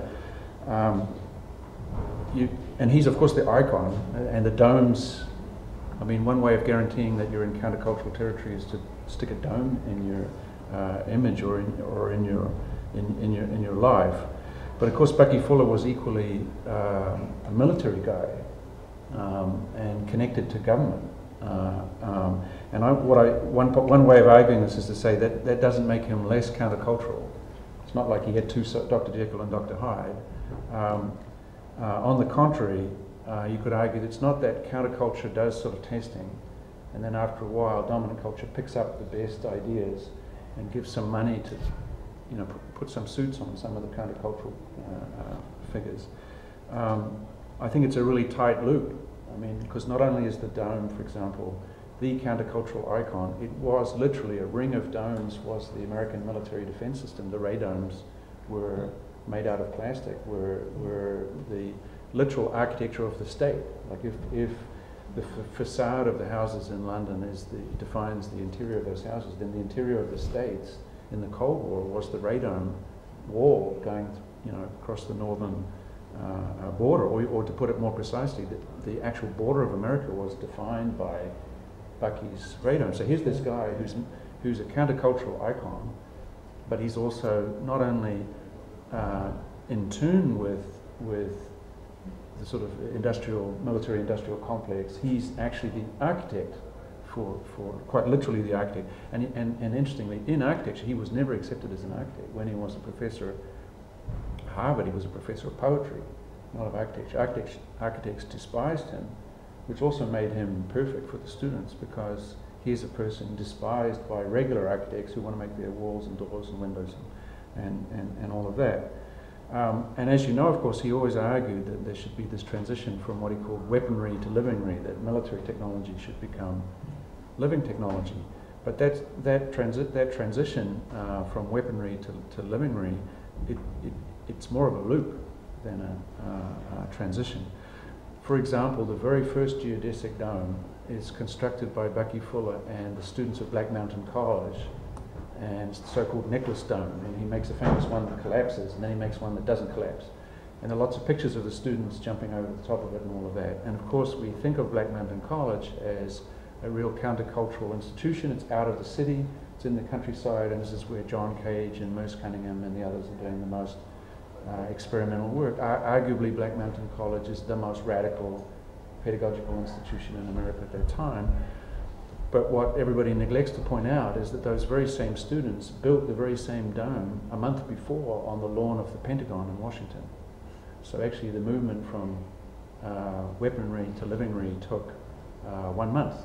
And he's of course the icon, and the domes. I mean, one way of guaranteeing that you're in countercultural territory is to stick a dome in your image or in your life. But of course, Bucky Fuller was equally a military guy and connected to government. One way of arguing this is to say that doesn't make him less countercultural. It's not like he had two Dr. Jekyll and Dr. Hyde. On the contrary, you could argue that it's not that counterculture does sort of testing, and then after a while dominant culture picks up the best ideas and give some money to, you know, put some suits on some of the countercultural figures. I think it's a really tight loop. I mean, because not only is the dome, for example, the countercultural icon, it was literally a ring of domes was the American military defense system. The radomes were made out of plastic, were the literal architecture of the state. Like if the facade of the houses in London defines the interior of those houses, then the interior of the states in the Cold War was the radome wall going, you know, across the northern border, or to put it more precisely, the actual border of America was defined by Bucky's radome. So here's this guy who's a countercultural icon, but he's also not only in tune with the sort of military industrial complex, he's actually the architect for quite literally the architect. And interestingly, in architecture, he was never accepted as an architect. When he was a professor at Harvard, he was a professor of poetry, not of architecture. Architects despised him, which also made him perfect for the students, because he's a person despised by regular architects who want to make their walls and doors and windows and all of that. And as you know, of course, he always argued that there should be this transition from what he called weaponry to livingness, that military technology should become living technology. But that transition from weaponry to livingness, it's more of a loop than a transition. For example, the very first geodesic dome is constructed by Bucky Fuller and the students of Black Mountain College, and it's the so-called necklace dome. And he makes a famous one that collapses, and then he makes one that doesn't collapse. And there are lots of pictures of the students jumping over the top of it and all of that. And of course, we think of Black Mountain College as a real countercultural institution. It's out of the city, it's in the countryside, and this is where John Cage and Merce Cunningham and the others are doing the most experimental work. Arguably, Black Mountain College is the most radical pedagogical institution in America at that time. But what everybody neglects to point out is that those very same students built the very same dome a month before on the lawn of the Pentagon in Washington. So actually the movement from weaponry to livingness took 1 month.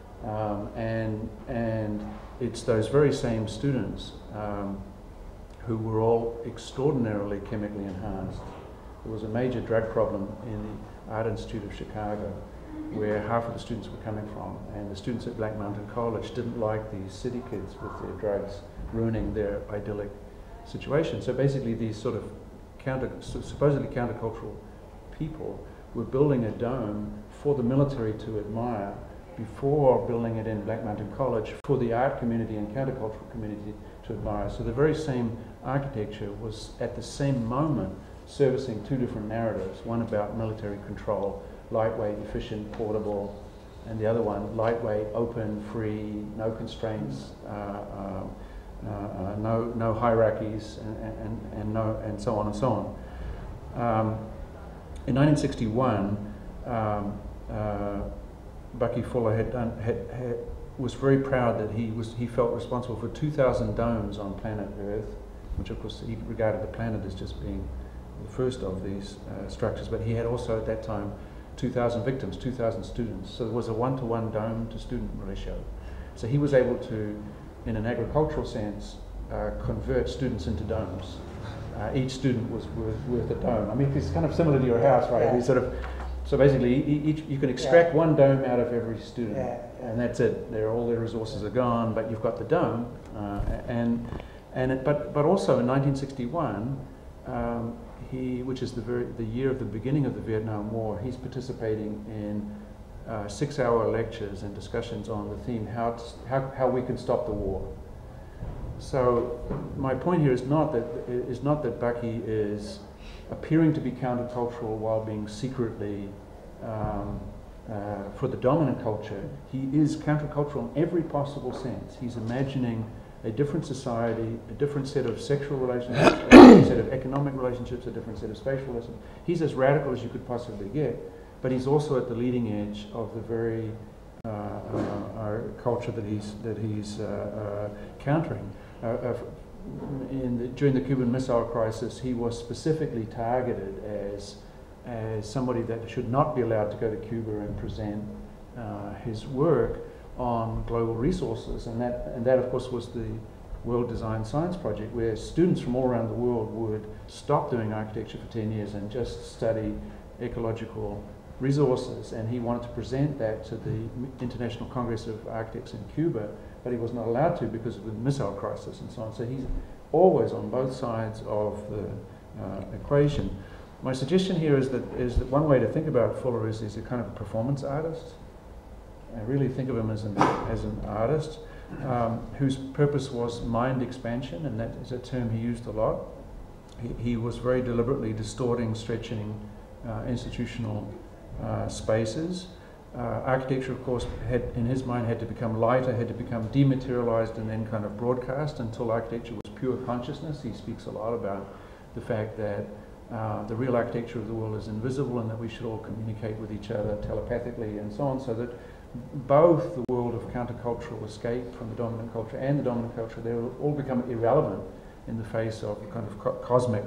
And it's those very same students who were all extraordinarily chemically enhanced. There was a major drug problem in the Art Institute of Chicago, where half of the students were coming from, and the students at Black Mountain College didn't like these city kids with their drugs ruining their idyllic situation. So basically these sort of supposedly countercultural people were building a dome for the military to admire before building it in Black Mountain College for the art community and countercultural community to admire. So the very same architecture was at the same moment servicing two different narratives, one about military control, lightweight, efficient, portable, and the other one, lightweight, open, free, no constraints, no hierarchies, and so on and so on. In 1961, Bucky Fuller was very proud that he felt responsible for 2,000 domes on planet Earth, which of course he regarded the planet as just being the first of these structures, but he had also at that time 2,000 victims, 2,000 students. So there was a 1-to-1 dome to student ratio. So he was able to, in an agricultural sense, convert students into domes. Each student was worth a dome. I mean, it's kind of similar to your house, right? Yeah. So basically, you can extract one dome out of every student, and that's it. All their resources are gone, but you've got the dome. But also in 1961, which is the year of the beginning of the Vietnam War, he's participating in 6-hour lectures and discussions on the theme how we can stop the war. So my point here is not that Bucky is appearing to be countercultural while being secretly for the dominant culture. He is countercultural in every possible sense. He's imagining a different society, a different set of sexual relationships, a different set of economic relationships, a different set of spatial relationships. He's as radical as you could possibly get, but he's also at the leading edge of the very culture that he's countering. During the Cuban Missile Crisis, he was specifically targeted as somebody that should not be allowed to go to Cuba and present his work on global resources, and that of course was World Design Science Project, where students from all around the world would stop doing architecture for 10 years and just study ecological resources. And he wanted to present that to the International Congress of Architects in Cuba, but he was not allowed to because of the missile crisis and so on. So he's always on both sides of the equation. My suggestion here is that one way to think about Fuller is he's a kind of a performance artist. I really think of him as an artist whose purpose was mind expansion, and that is a term he used a lot. He was very deliberately distorting, stretching institutional spaces. Architecture, of course, in his mind had to become lighter, had to become dematerialized and then kind of broadcast until architecture was pure consciousness. He speaks a lot about the fact that the real architecture of the world is invisible and that we should all communicate with each other telepathically and so on, so that both the world of countercultural escape from the dominant culture and the dominant culture, they will all become irrelevant in the face of kind of cosmic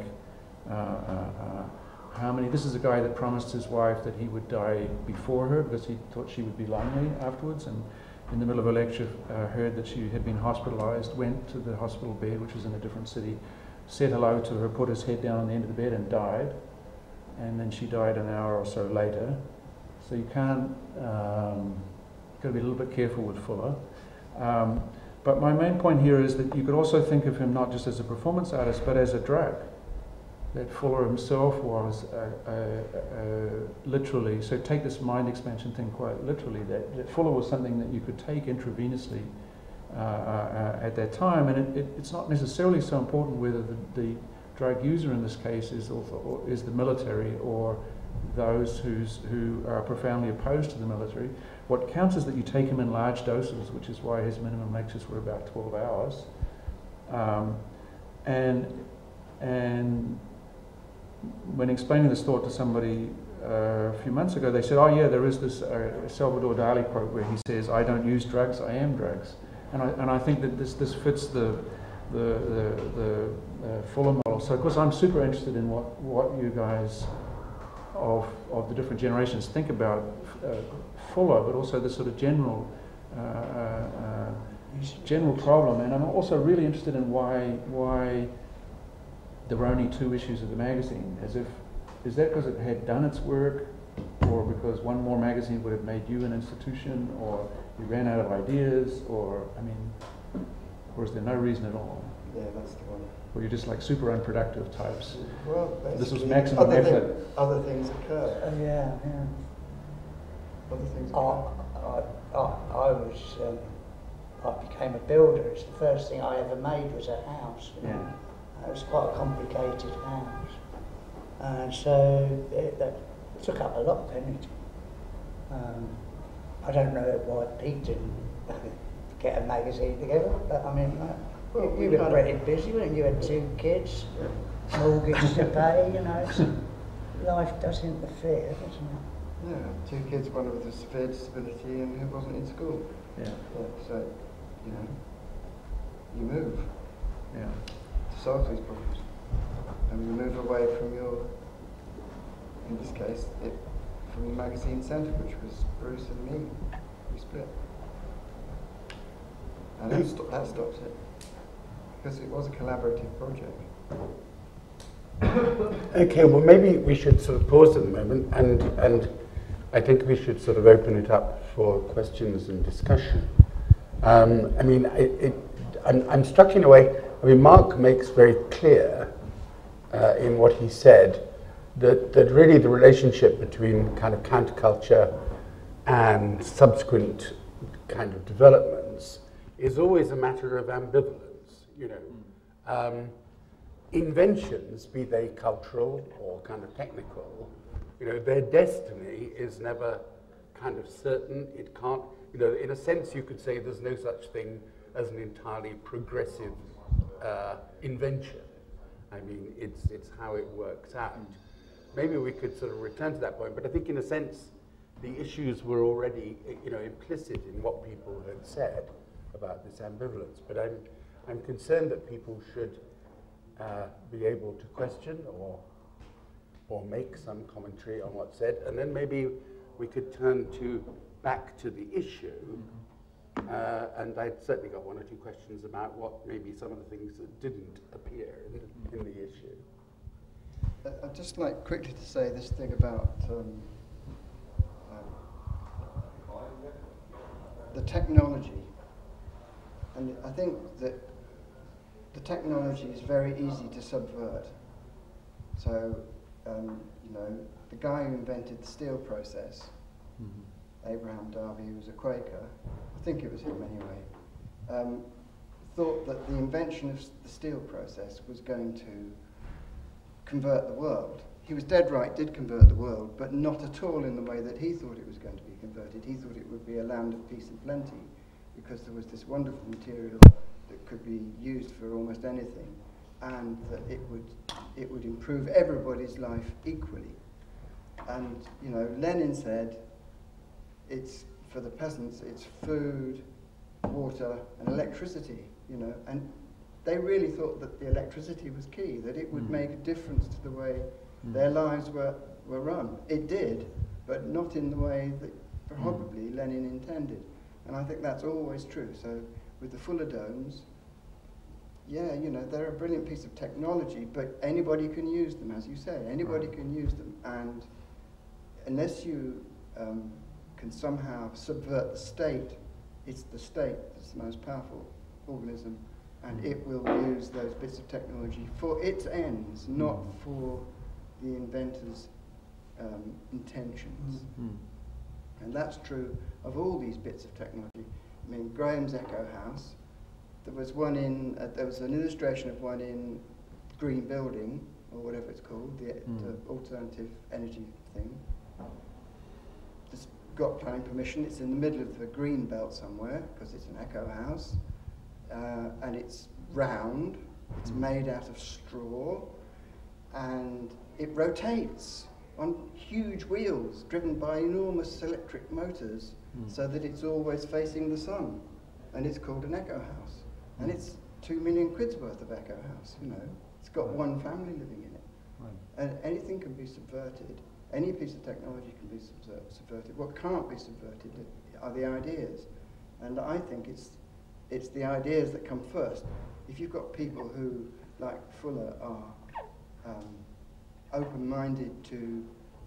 harmony. This is a guy that promised his wife that he would die before her because he thought she would be lonely afterwards, and in the middle of a lecture heard that she had been hospitalized, went to the hospital bed, which was in a different city, said hello to her, put his head down on the end of the bed and died. And then she died an hour or so later. So you can't, you've got to be a little bit careful with Fuller. But my main point here is that you could also think of him not just as a performance artist, but as a drug. That Fuller himself was literally, so take this mind expansion thing quite literally, that Fuller was something that you could take intravenously at that time, and it's not necessarily so important whether the drug user in this case is the military or those who are profoundly opposed to the military. What counts is that you take him in large doses, which is why his minimum lectures were about 12 hours. And when explaining this thought to somebody a few months ago, they said, oh yeah, there is this Salvador Dali quote where he says, I don't use drugs, I am drugs. And I think that this fits the Fuller model. So of course I'm super interested in what you guys of the different generations think about Fuller, but also the sort of general problem. And I'm also really interested in why there were only 2 issues of the magazine. Is that because it had done its work, or because one more magazine would have made you an institution, or you ran out of ideas, or is there no reason at all? Yeah, that's the one. Or you're just like super unproductive types? Well, this was maximum effort. Other things occur. Yeah. Other things occur. I became a builder. It's the first thing I ever made was a house. Yeah. It was quite a complicated house. And so that took up a lot of energy. I don't know why Pete didn't get a magazine together, but you were pretty busy, weren't you? You had 2 kids, mortgage to pay, life does interfere, doesn't it? Yeah, 2 kids, one with a severe disability and who wasn't in school. Yeah. So, you move to solve these problems. And you move away from in this case, from the magazine centre, which was Bruce and me. We split. And that stops it. Because it was a collaborative project. Okay, well maybe we should sort of pause at the moment, and I think we should sort of open it up for questions and discussion. I'm struck in a way, Mark makes very clear in what he said that really the relationship between kind of counterculture and subsequent kind of developments is always a matter of ambivalence, Inventions, be they cultural or kind of technical, their destiny is never kind of certain. It can't, in a sense you could say there's no such thing as an entirely progressive invention. It's how it works out. Maybe we could sort of return to that point, but I think in a sense the issues were already, implicit in what people had said about this ambivalence. But I'm concerned that people should be able to question or make some commentary on what's said, and then maybe we could turn back to the issue And I'd certainly got one or two questions about what maybe some of the things that didn't appear in the issue. I'd just like quickly to say this thing about the technology. And I think that the technology is very easy to subvert. So, you know, the guy who invented the Steele process, Abraham Darby, who was a Quaker, I think it was him anyway, thought that the invention of the Steele process was going to convert the world. He was dead right, did convert the world, but not at all in the way that he thought it was going to be converted. He thought it would be a land of peace and plenty, because there was this wonderful material that could be used for almost anything, and that it would improve everybody's life equally. And, you know, Lenin said, it's for the peasants, it's food, water, and electricity, you know, and they really thought that the electricity was key, that it would make a difference to the way their lives were run. It did, but not in the way that probably Lenin intended. And I think that's always true. So with the Fuller domes, yeah, you know, they're a brilliant piece of technology, but anybody can use them, as you say. Anybody can use them. And unless you can somehow subvert the state, it's the state that's the most powerful organism, and it will use those bits of technology for its ends, not for the inventor's intentions. And that's true of all these bits of technology. I mean, Graham's Echo House, there was one in, there was an illustration of one in Greene Building, or whatever it's called, the alternative energy thing. It's got planning permission, it's in the middle of the green belt somewhere, because it's an echo house, and it's round, it's made out of straw, and it rotates on huge wheels driven by enormous electric motors, so that it's always facing the sun, and it's called an echo house. And it's 2 million quid's worth of echo house, you know. It's got one family living in it. And anything can be subverted. Any piece of technology can be subverted. What can't be subverted are the ideas. And I think it's the ideas that come first. If you've got people who, like Fuller, are open-minded to,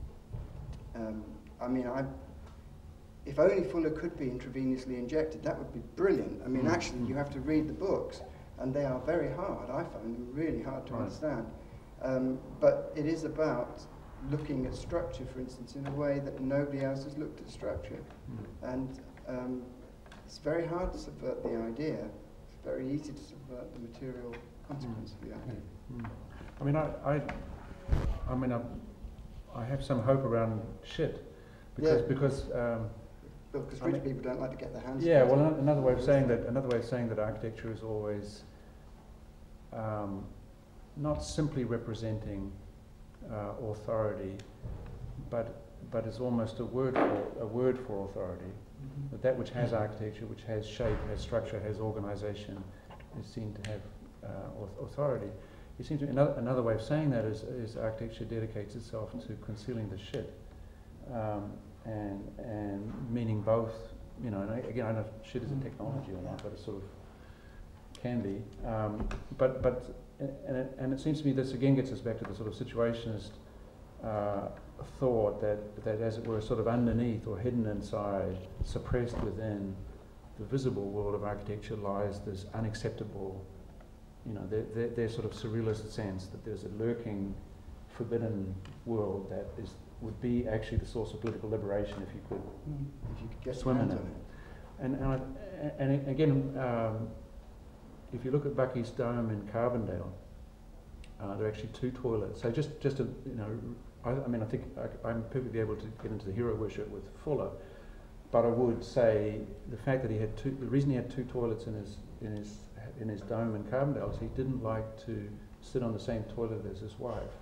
I mean, if only Fuller could be intravenously injected, that would be brilliant. I mean, actually, you have to read the books, and they are very hard. I find them really hard to understand. But it is about looking at structure, for instance, in a way that nobody else has looked at structure. And it's very hard to subvert the idea. It's very easy to subvert the material consequence of the idea. I mean, I have some hope around shit, because rich people don't like to get their hands. Yeah, well, another way of saying that architecture is always not simply representing authority, but is almost a word for authority. That which has architecture, which has shape, has structure, has organisation, is seen to have authority. It seems to me another way of saying that is architecture dedicates itself to concealing the shit, and meaning both, you know. And again, I don't know if shit is a technology or not, but it sort of can be. And it seems to me this again gets us back to the sort of situationist thought that as it were sort of underneath or hidden inside, suppressed within the visible world of architecture lies this unacceptable, you know, their sort of surrealist sense that there's a lurking, forbidden world that would be actually the source of political liberation if you could get swim in it. And again, if you look at Bucky's Dome in Carbondale, there are actually 2 toilets. So just to, you know, I think I'm perfectly able to get into the hero worship with Fuller, but I would say the fact that the reason he had 2 toilets in his dome in Carbondale is he didn't like to sit on the same toilet as his wife,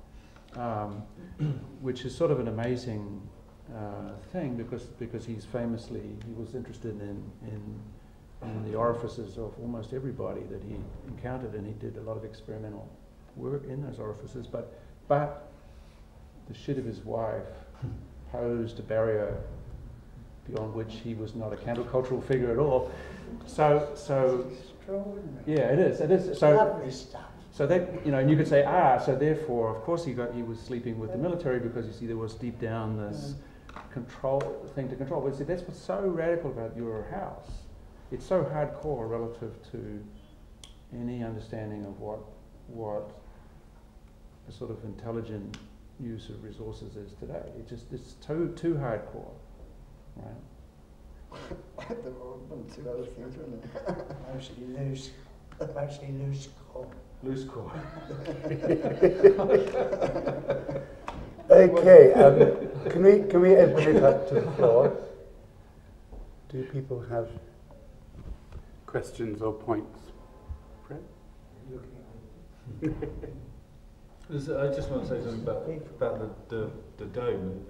which is sort of an amazing thing because he was interested in the orifices of almost everybody that he encountered, and he did a lot of experimental work in those orifices, but the shit of his wife posed a barrier beyond which he was not a countercultural figure at all. So yeah, it is. It is. So lovely stuff. So that, you know, and you could say, so therefore, of course, he was sleeping with the military because you see there was deep down this control thing to control. But see, that's what's so radical about your house. It's so hardcore relative to any understanding of what a sort of intelligent use of resources is today. It's too hardcore, right? There were one or two other things, weren't there? Mostly loose core. Loose core. Okay, can we open it up to the floor? Do people have questions or points? Fred? I just want to say something about the dome.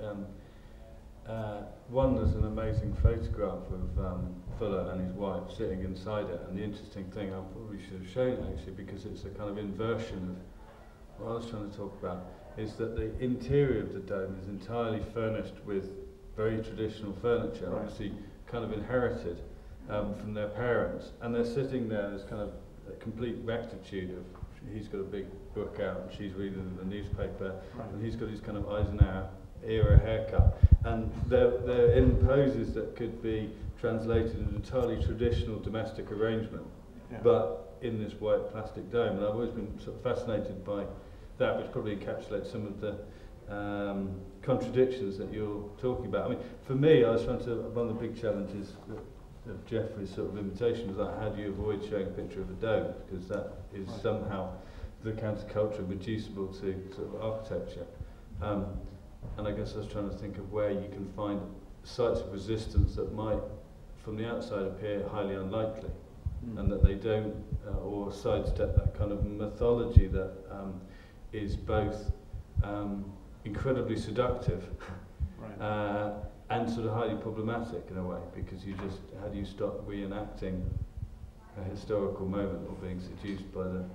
One, there's an amazing photograph of Fuller and his wife sitting inside it, and the interesting thing, I probably should have shown it actually, because it's a kind of inversion of what I was trying to talk about, is that the interior of the dome is entirely furnished with very traditional furniture, obviously kind of inherited from their parents, and they're sitting there as kind of a complete rectitude of, he's got a big book out and she's reading the newspaper, and he's got his kind of Eisenhower era haircut, and they're in poses that could be translated in an entirely traditional domestic arrangement, but in this white plastic dome. And I've always been sort of fascinated by that, which probably encapsulates some of the contradictions that you're talking about. I mean, for me, I was trying to, one of the big challenges of Jeffrey's sort of invitation was like, how do you avoid showing a picture of a dome, because that is somehow the counterculture reducible to sort of architecture. And I guess I was trying to think of where you can find sites of resistance that might, from the outside, appear highly unlikely, and that they don't, or sidestep that kind of mythology that is both incredibly seductive and sort of highly problematic in a way, because you just, how do you stop reenacting a historical moment or being seduced by the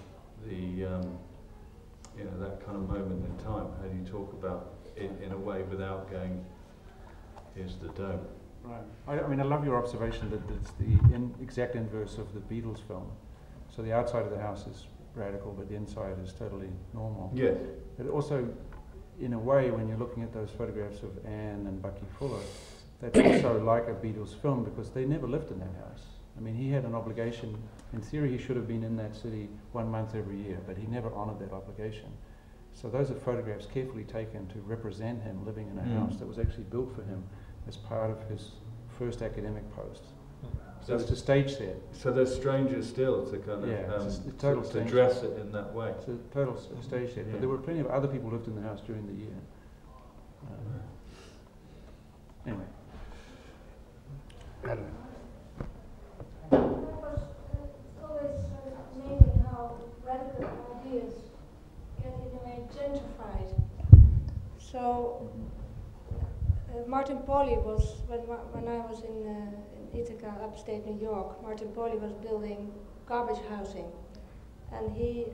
you know, that kind of moment in time? How do you talk about it in a way without going, here's the dome? Right. I mean, I love your observation that it's the exact inverse of the Beatles film. So the outside of the house is radical, but the inside is totally normal. Yes. But also, in a way, when you're looking at those photographs of Anne and Bucky Fuller, that's also like a Beatles film, because they never lived in that house. I mean, he had an obligation. In theory, he should have been in that city 1 month every year, but he never honored that obligation. So those are photographs carefully taken to represent him living in a house that was actually built for him as part of his first academic post. So it's a stage set. So they're strangers still to kind of to dress it in that way. It's a total stage set. But there were plenty of other people who lived in the house during the year. Anyway. It's always amazing how radical ideas get in a way gentrified. So Martin Pauly was, when I was in Ithaca, upstate New York, Martin Pauly was building garbage housing, and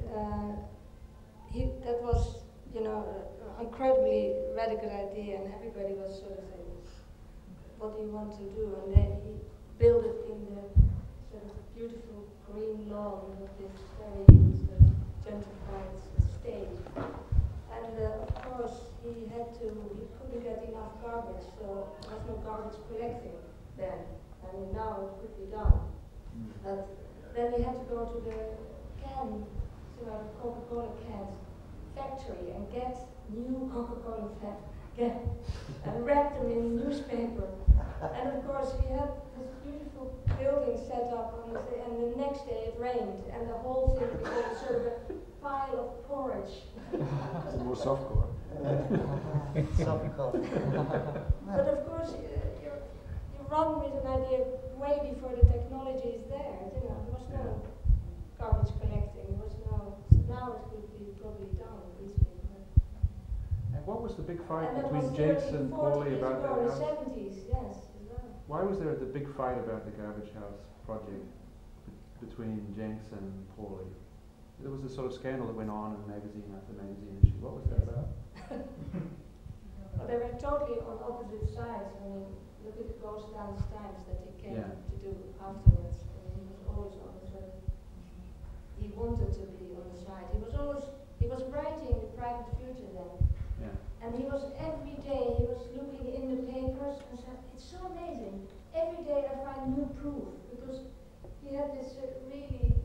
that was, you know, an incredibly radical idea, and everybody was sort of saying, what do you want to do? And then he built it in the sort of beautiful green lawn of this very sort of gentrified state. And of course, he couldn't get enough garbage, so there was no garbage collecting then. I mean, now it could be done. But then we had to go to the Coca-Cola cans factory and get new Coca-Cola and wrap them in newspaper. And of course, we had this beautiful building set up, and the next day it rained, and the whole thing became sort of a pile of porridge. More softcore. Softcore. But of course, you run with an idea way before the technology is there. You know, there was no garbage collecting. There was no. Now it could be probably done easily. And what was the big fight and between Jenks and Pauly about that house? house? In the 70s, yes. Why was there the big fight about the garbage house project between Jenks and Pauly? There was a sort of scandal that went on in magazine after magazine issue. What was that about? Well, they were totally on opposite sides. I mean, look at the Ghost Dance Times that he came Yeah. to do afterwards. I mean, he was always on the sort of, he wanted to be on the side. He was writing The Private Future then. Yeah. And he was every day, he was looking in the papers and said, it's so amazing. Every day I find new proof, because he had this really,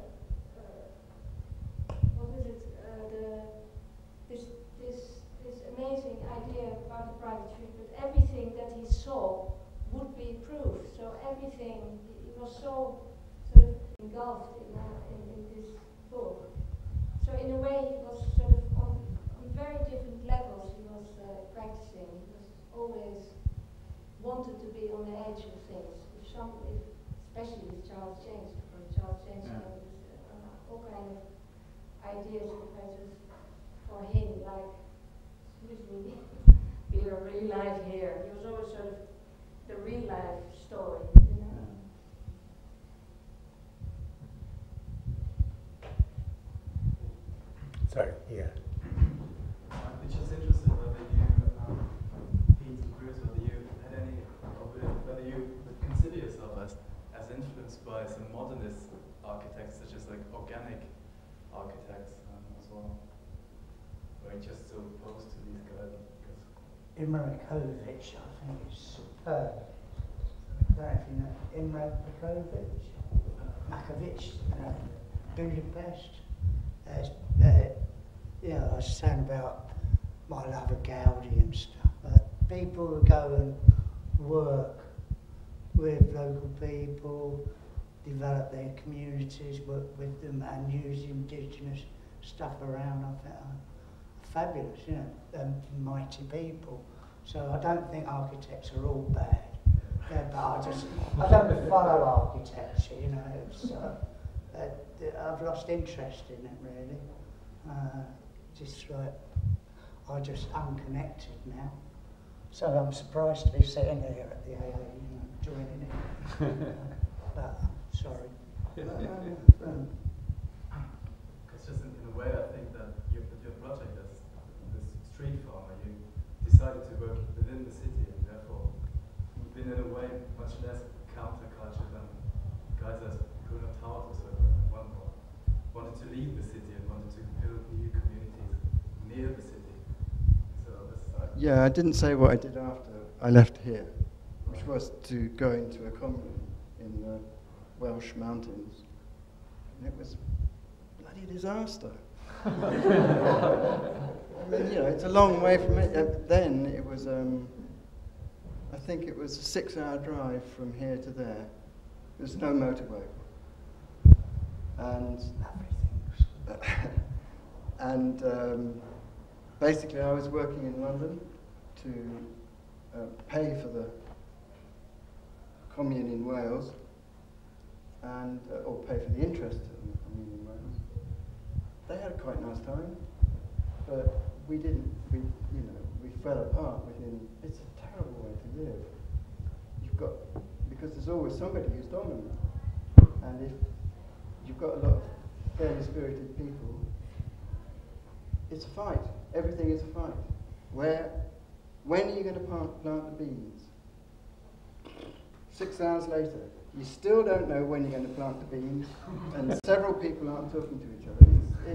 what is it, this amazing idea about the private future, that everything that he saw would be proof. So everything, he was so sort of engulfed in this book. So in a way he was sort of on very different levels he was practicing. He was always wanted to be on the edge of things. Especially with Charles James, because Charles James came with all kind of ideas for him, like, excuse me, be a real life here. He was always sort of the real life story, you know. Sorry, yeah. It's just interesting whether you, Pete and Bruce, whether you had any, or whether you would consider yourself as influenced by some modernist architects, such as like organic architects as well, or just so opposed to these guys. Imre Kovic, I think, is superb. I don't know if you know Imre Makovic, Budapest. Yeah, I was saying about my love of Gaudi and stuff, but people who go and work with local people, develop their communities, work with them and use indigenous stuff around, I think are fabulous, you know, mighty people. So I don't think architects are all bad. Yeah, but I don't follow architecture, you know, it's, I've lost interest in it really. Just like, I'm just unconnected now. So I'm surprised to be sitting here at the AA, you know, joining it. But sorry. It's just in a way I think that your project as this street farmer, you decided to work within the city and therefore you've been in a way much less counterculture than guys as Gunnar Taut or so wanted to leave the city and wanted to build new communities near the city. So that's yeah, I didn't say what I did after I left here, which was to go into a commune in the Welsh mountains. And it was a bloody disaster. I mean, you know, it's a long way from it. Then it was, I think it was a 6-hour drive from here to there. There's no motorway. And basically I was working in London to pay for the commune in Wales, and or pay for the interest in the commune in Wales. They had a quite nice time, but we didn't. We fell apart within. It's a terrible way to live. You've got, because there's always somebody who's dominant, and if you've got a lot of fairly spirited people, it's a fight. Everything is a fight. When are you going to plant the beans? 6 hours later, you still don't know when you're going to plant the beans, and several people aren't talking to each other.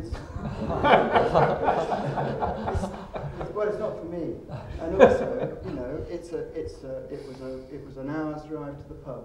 Well, it's not for me. And also, you know, it was an hour's drive to the pub.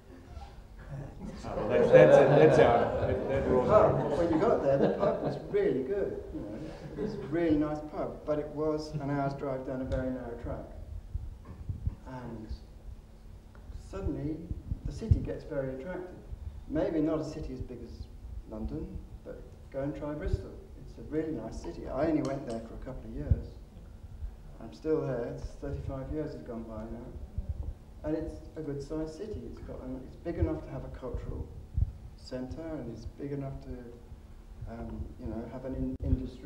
That's out. When you got there, the pub was really good. You know, it was a really nice pub, but it was an hour's drive down a very narrow track. And suddenly, the city gets very attractive. Maybe not a city as big as London, but go and try Bristol. It's a really nice city. I only went there for a couple of years. I'm still there. It's 35 years has gone by now. And it's a good sized city. It's big enough to have a cultural centre, and it's big enough to have an industry,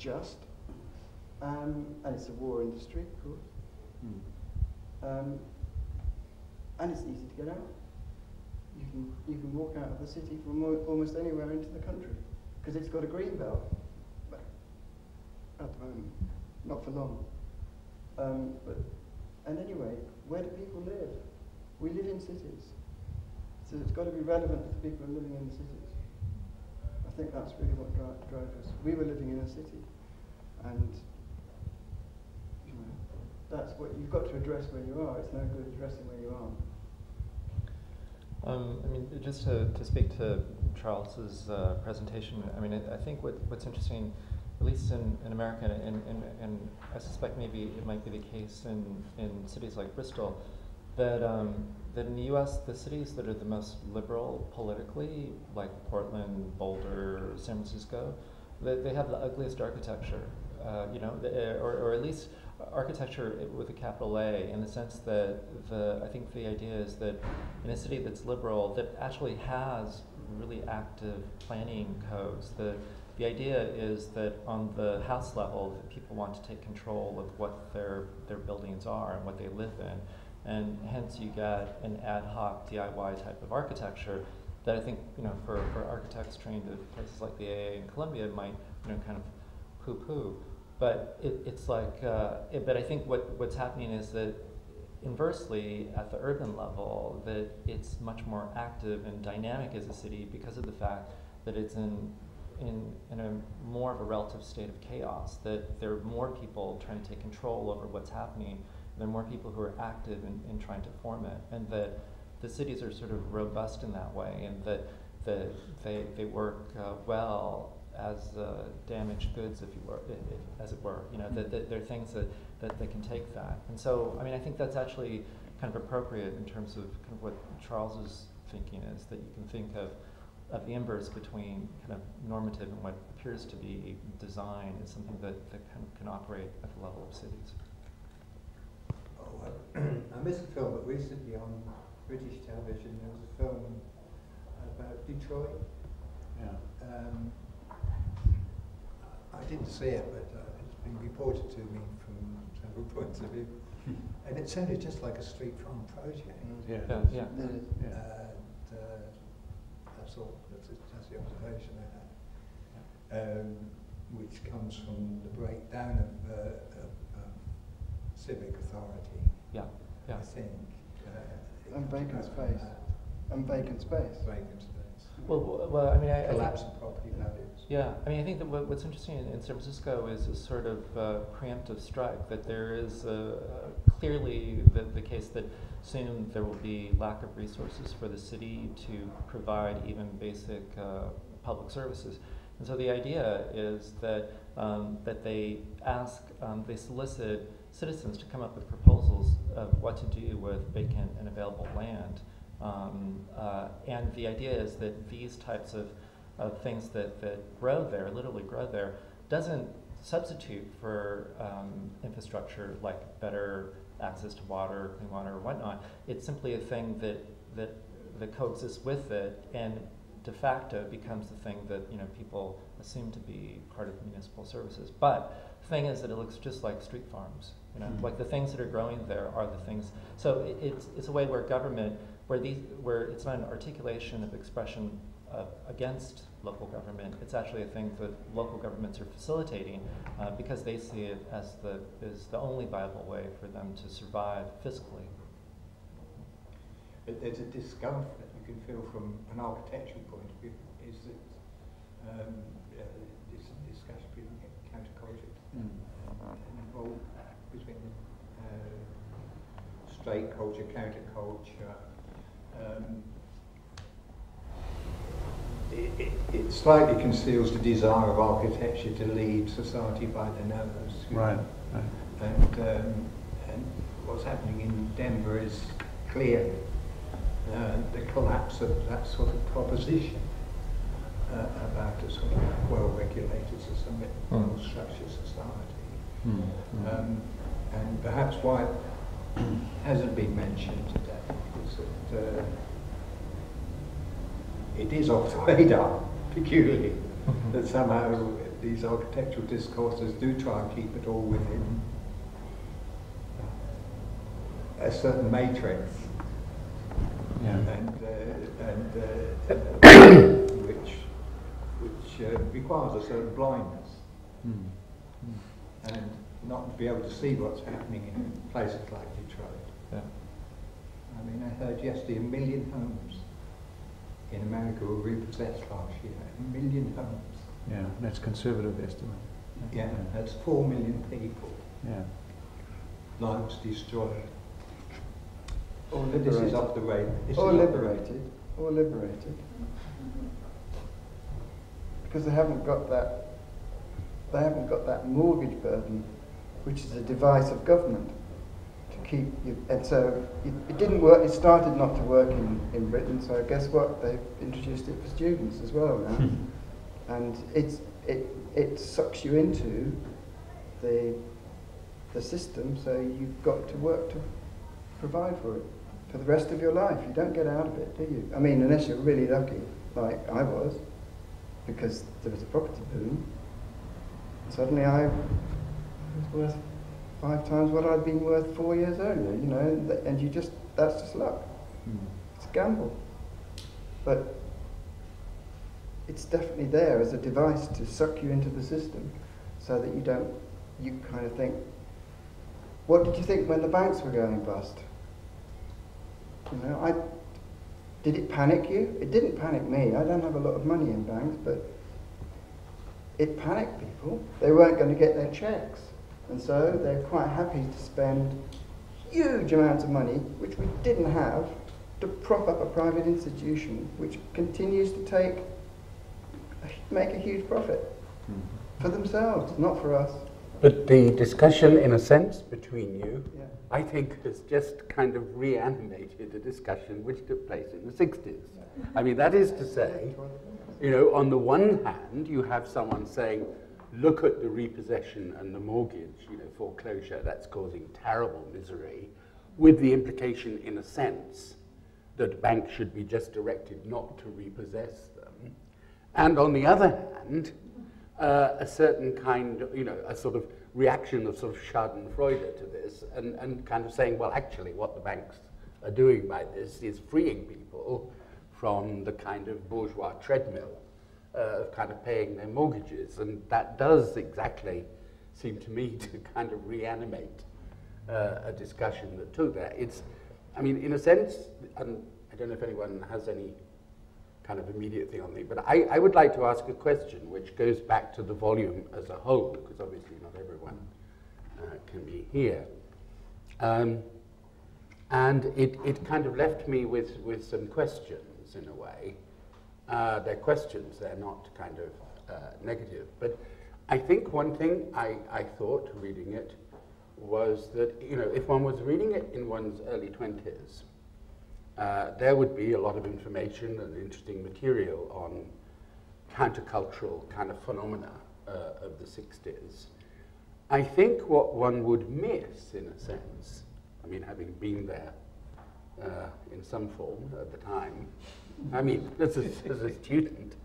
and it's a war industry, of course. And it's easy to get out. You can walk out of the city from almost anywhere into the country, because it's got a green belt. But at the moment, not for long. But And anyway, where do people live? We live in cities. So it's got to be relevant to the people who are living in the cities. I think that's really what drives us. We were living in a city, and you know, that's what you've got to address where you are. It's no good addressing where you aren't. I mean, just to speak to Charles's presentation, I mean, I think what's interesting, at least in America, and I suspect maybe it might be the case in cities like Bristol, that in the U.S., the cities that are the most liberal politically, like Portland, Boulder, San Francisco, they have the ugliest architecture, you know, or at least architecture with a capital A, in the sense that I think the idea is that in a city that's liberal, that actually has really active planning codes, the idea is that on the house level, that people want to take control of what their buildings are and what they live in. And hence you get an ad hoc DIY type of architecture that I think, you know, for architects trained at places like the AA and Columbia might, you know, kind of poo-poo. But it's like, but I think what's happening is that inversely at the urban level, that it's much more active and dynamic as a city because of the fact that it's in a more of a relative state of chaos, that there are more people trying to take control over what's happening. There are more people who are active in trying to form it, and that the cities are sort of robust in that way, and that they work well as damaged goods, if as it were. You know, that there are things that they can take that. And so, I mean, I think that's actually kind of appropriate in terms of kind of what Charles's thinking is, that you can think of the inverse between kind of normative and what appears to be design is something that kind of can operate at the level of cities. I missed a film, but recently on British television there was a film about Detroit. Yeah. I didn't see it, but it's been reported to me from several points of view, and it sounded just like a street farm project. Yeah. Yeah. That's all. That's the observation I had, which comes from the breakdown of civic authority. Yeah. I think. And vacant space. And vacant space. Vacant space. Well, I mean, collapse of property values. Yeah, I mean, I think that what's interesting in San Francisco is a sort of preemptive strike, that there is clearly the case that soon there will be lack of resources for the city to provide even basic public services. And so the idea is that that they solicit citizens to come up with proposals of what to do with vacant and available land. And the idea is that these types of things that grow there, literally grow there, doesn't substitute for infrastructure like better access to water, clean water, or whatnot. It's simply a thing that coexists with it, and de facto becomes the thing that, you know, people assume to be part of municipal services. But the thing is that it looks just like street farms. You know, like the things that are growing there are the things. So it's a way where government, where it's not an articulation of expression against local government. It's actually a thing that local governments are facilitating because they see it as the only viable way for them to survive fiscally. There's a discomfort that you can feel from an architectural point of view, is that this discussion between counterculture involved between straight culture, counterculture. It slightly conceals the desire of architecture to lead society by the nose. Right. And what's happening in Denver is clearly the collapse of that sort of proposition about a sort of well-regulated society, well-structured society. And perhaps why it hasn't been mentioned today is that it is off the radar, peculiarly, that somehow these architectural discourses do try and keep it all within a certain matrix, which requires a certain blindness. And not be able to see what's happening in places like Detroit. Yeah. I mean, I heard yesterday 1 million homes in America were repossessed last year. 1 million homes. Yeah, that's conservative estimate. Yeah, that's 4 million people. Yeah. Lives destroyed. Or But this is off the radar. Or liberated. Or liberated. Because they haven't got that mortgage burden, which is a device of government to keep you. And so it didn't work. It started not to work in Britain. So guess what? They've introduced it for students as well now, and it sucks you into the system. So you've got to work to provide for it for the rest of your life. You don't get out of it, do you? I mean, unless you're really lucky, like I was, because there was a property boom. Suddenly I was worth 5 times what I'd been worth 4 years earlier, you know, and you just, that's just luck. It's a gamble. But it's definitely there as a device to suck you into the system so that you kind of think, what did you think when the banks were going bust? You know, did it panic you? It didn't panic me. I don't have a lot of money in banks, but it panicked people. They weren't going to get their checks. And so they're quite happy to spend huge amounts of money, which we didn't have, to prop up a private institution which continues to make a huge profit for themselves, not for us. But the discussion, in a sense, between you, I think has just kind of reanimated a discussion which took place in the 60s. I mean, that is to say, you know, on the one hand, you have someone saying, look at the repossession and the mortgage, you know, foreclosure, that's causing terrible misery, with the implication, in a sense, that banks should be just directed not to repossess them. And on the other hand, a certain kind of, you know, a sort of reaction of sort of schadenfreude to this, and kind of saying, well, actually, what the banks are doing by this is freeing people from the kind of bourgeois treadmill of kind of paying their mortgages. And that does exactly seem to me to kind of reanimate a discussion that took there. It's, I mean, in a sense, and I don't know if anyone has any kind of immediate thing on me, but I would like to ask a question which goes back to the volume as a whole, because obviously not everyone can be here. And it kind of left me with some questions, in a way. They're questions, they're not kind of negative. But I think one thing I thought, reading it, was that, you know, if one was reading it in one's early 20s, there would be a lot of information and interesting material on countercultural kind of phenomena of the 60s. I think what one would miss, in a sense, I mean, having been there in some form at the time, I mean, as a student,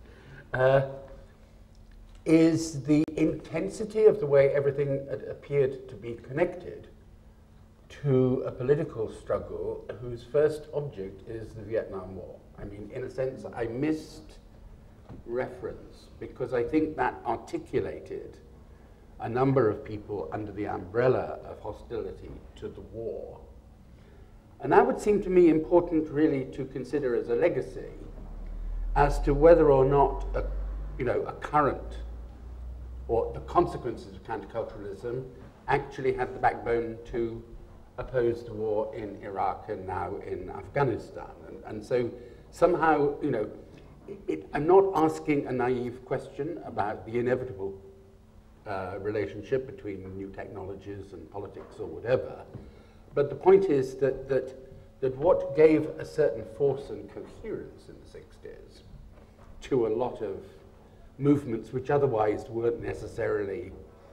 is the intensity of the way everything appeared to be connected to a political struggle whose first object is the Vietnam War. I mean, in a sense, I missed reference because I think that articulated a number of people under the umbrella of hostility to the war. And that would seem to me important really to consider as a legacy as to whether or not a current or the consequences of counterculturalism actually had the backbone to oppose the war in Iraq and now in Afghanistan. And so somehow, you know, I'm not asking a naive question about the inevitable relationship between new technologies and politics or whatever, but the point is that what gave a certain force and coherence in the 60s to a lot of movements which otherwise weren't necessarily,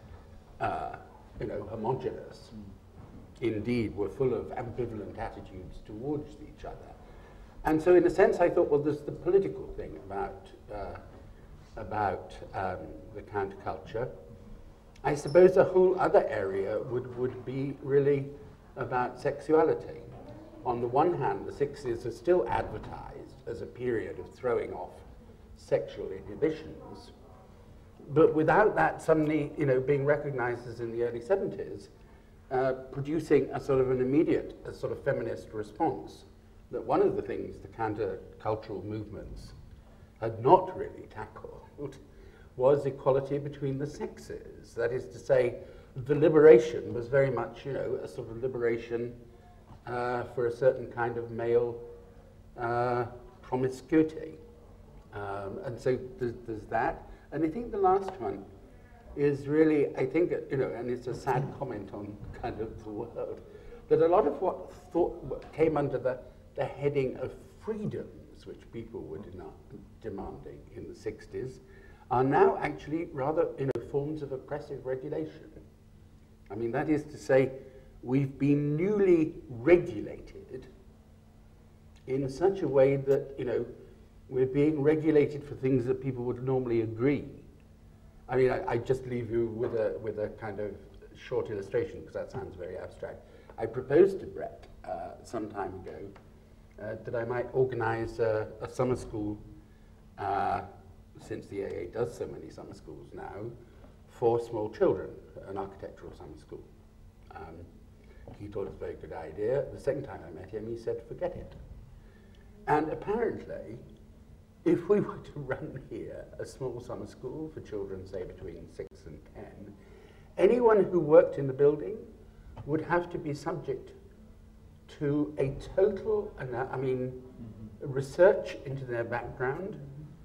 homogeneous, indeed were full of ambivalent attitudes towards each other. And so in a sense I thought, well, there's the political thing about the counterculture. I suppose a whole other area would be really about sexuality. On the one hand, the 60s are still advertised as a period of throwing off sexual inhibitions, but without that suddenly, being recognized as in the early 70s, producing a sort of an immediate, a sort of feminist response. That one of the things the countercultural movements had not really tackled was equality between the sexes. That is to say, the liberation was very much, a sort of liberation for a certain kind of male promiscuity. And so there's that. And I think the last one is really, I think, and it's a sad comment on kind of the world, that a lot of what came under the heading of freedoms, which people were demanding in the 60s, are now actually rather forms of oppressive regulation. I mean, that is to say, we've been newly regulated in such a way that, we're being regulated for things that people would normally agree. I mean, I just leave you with a kind of short illustration, because that sounds very abstract. I proposed to Brett some time ago that I might organize a summer school, since the AA does so many summer schools now, for small children, an architectural summer school. He thought it was a very good idea. The second time I met him, he said, forget it. And apparently, if we were to run here a small summer school for children, say between 6 and 10, anyone who worked in the building would have to be subject to a total, research into their background,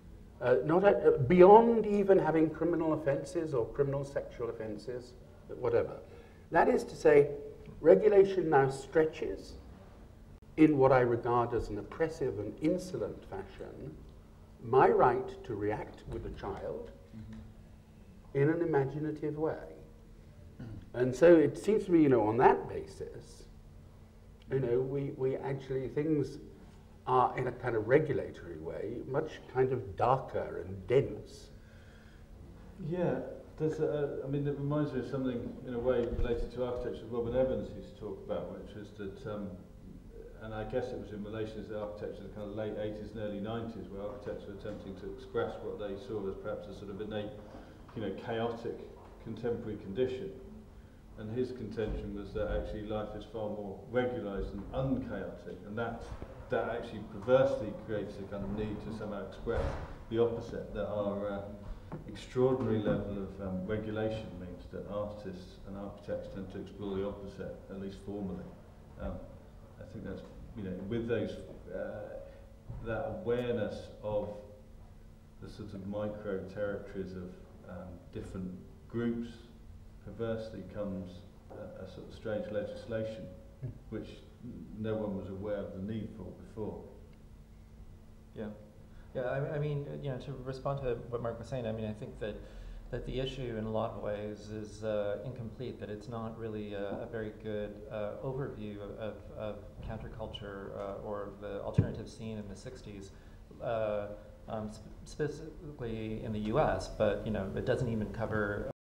beyond even having criminal offences or criminal sexual offences, whatever. That is to say, regulation now stretches in what I regard as an oppressive and insolent fashion my right to react with a child in an imaginative way. And so it seems to me, on that basis, we actually, things are in a kind of regulatory way, much kind of darker and dense. Yeah, there's it reminds me of something in a way related to architecture Robert Evans used to talk about, which is that, and I guess it was in relation to architecture in the kind of late 80s and early 90s, where architects were attempting to express what they saw as perhaps a sort of innate, chaotic contemporary condition. And his contention was that actually life is far more regularised and unchaotic, and that actually perversely creates a kind of need to somehow express the opposite, that our extraordinary level of regulation means that artists and architects tend to explore the opposite, at least formally. I think that's, with those, that awareness of the sort of micro territories of different groups, perversely comes a sort of strange legislation, which no one was aware of the need for before. Yeah. Yeah, I mean, to respond to what Mark was saying, I think that the issue in a lot of ways is incomplete, that it's not really a very good overview of counterculture or the alternative scene in the 60s, specifically in the US, but it doesn't even cover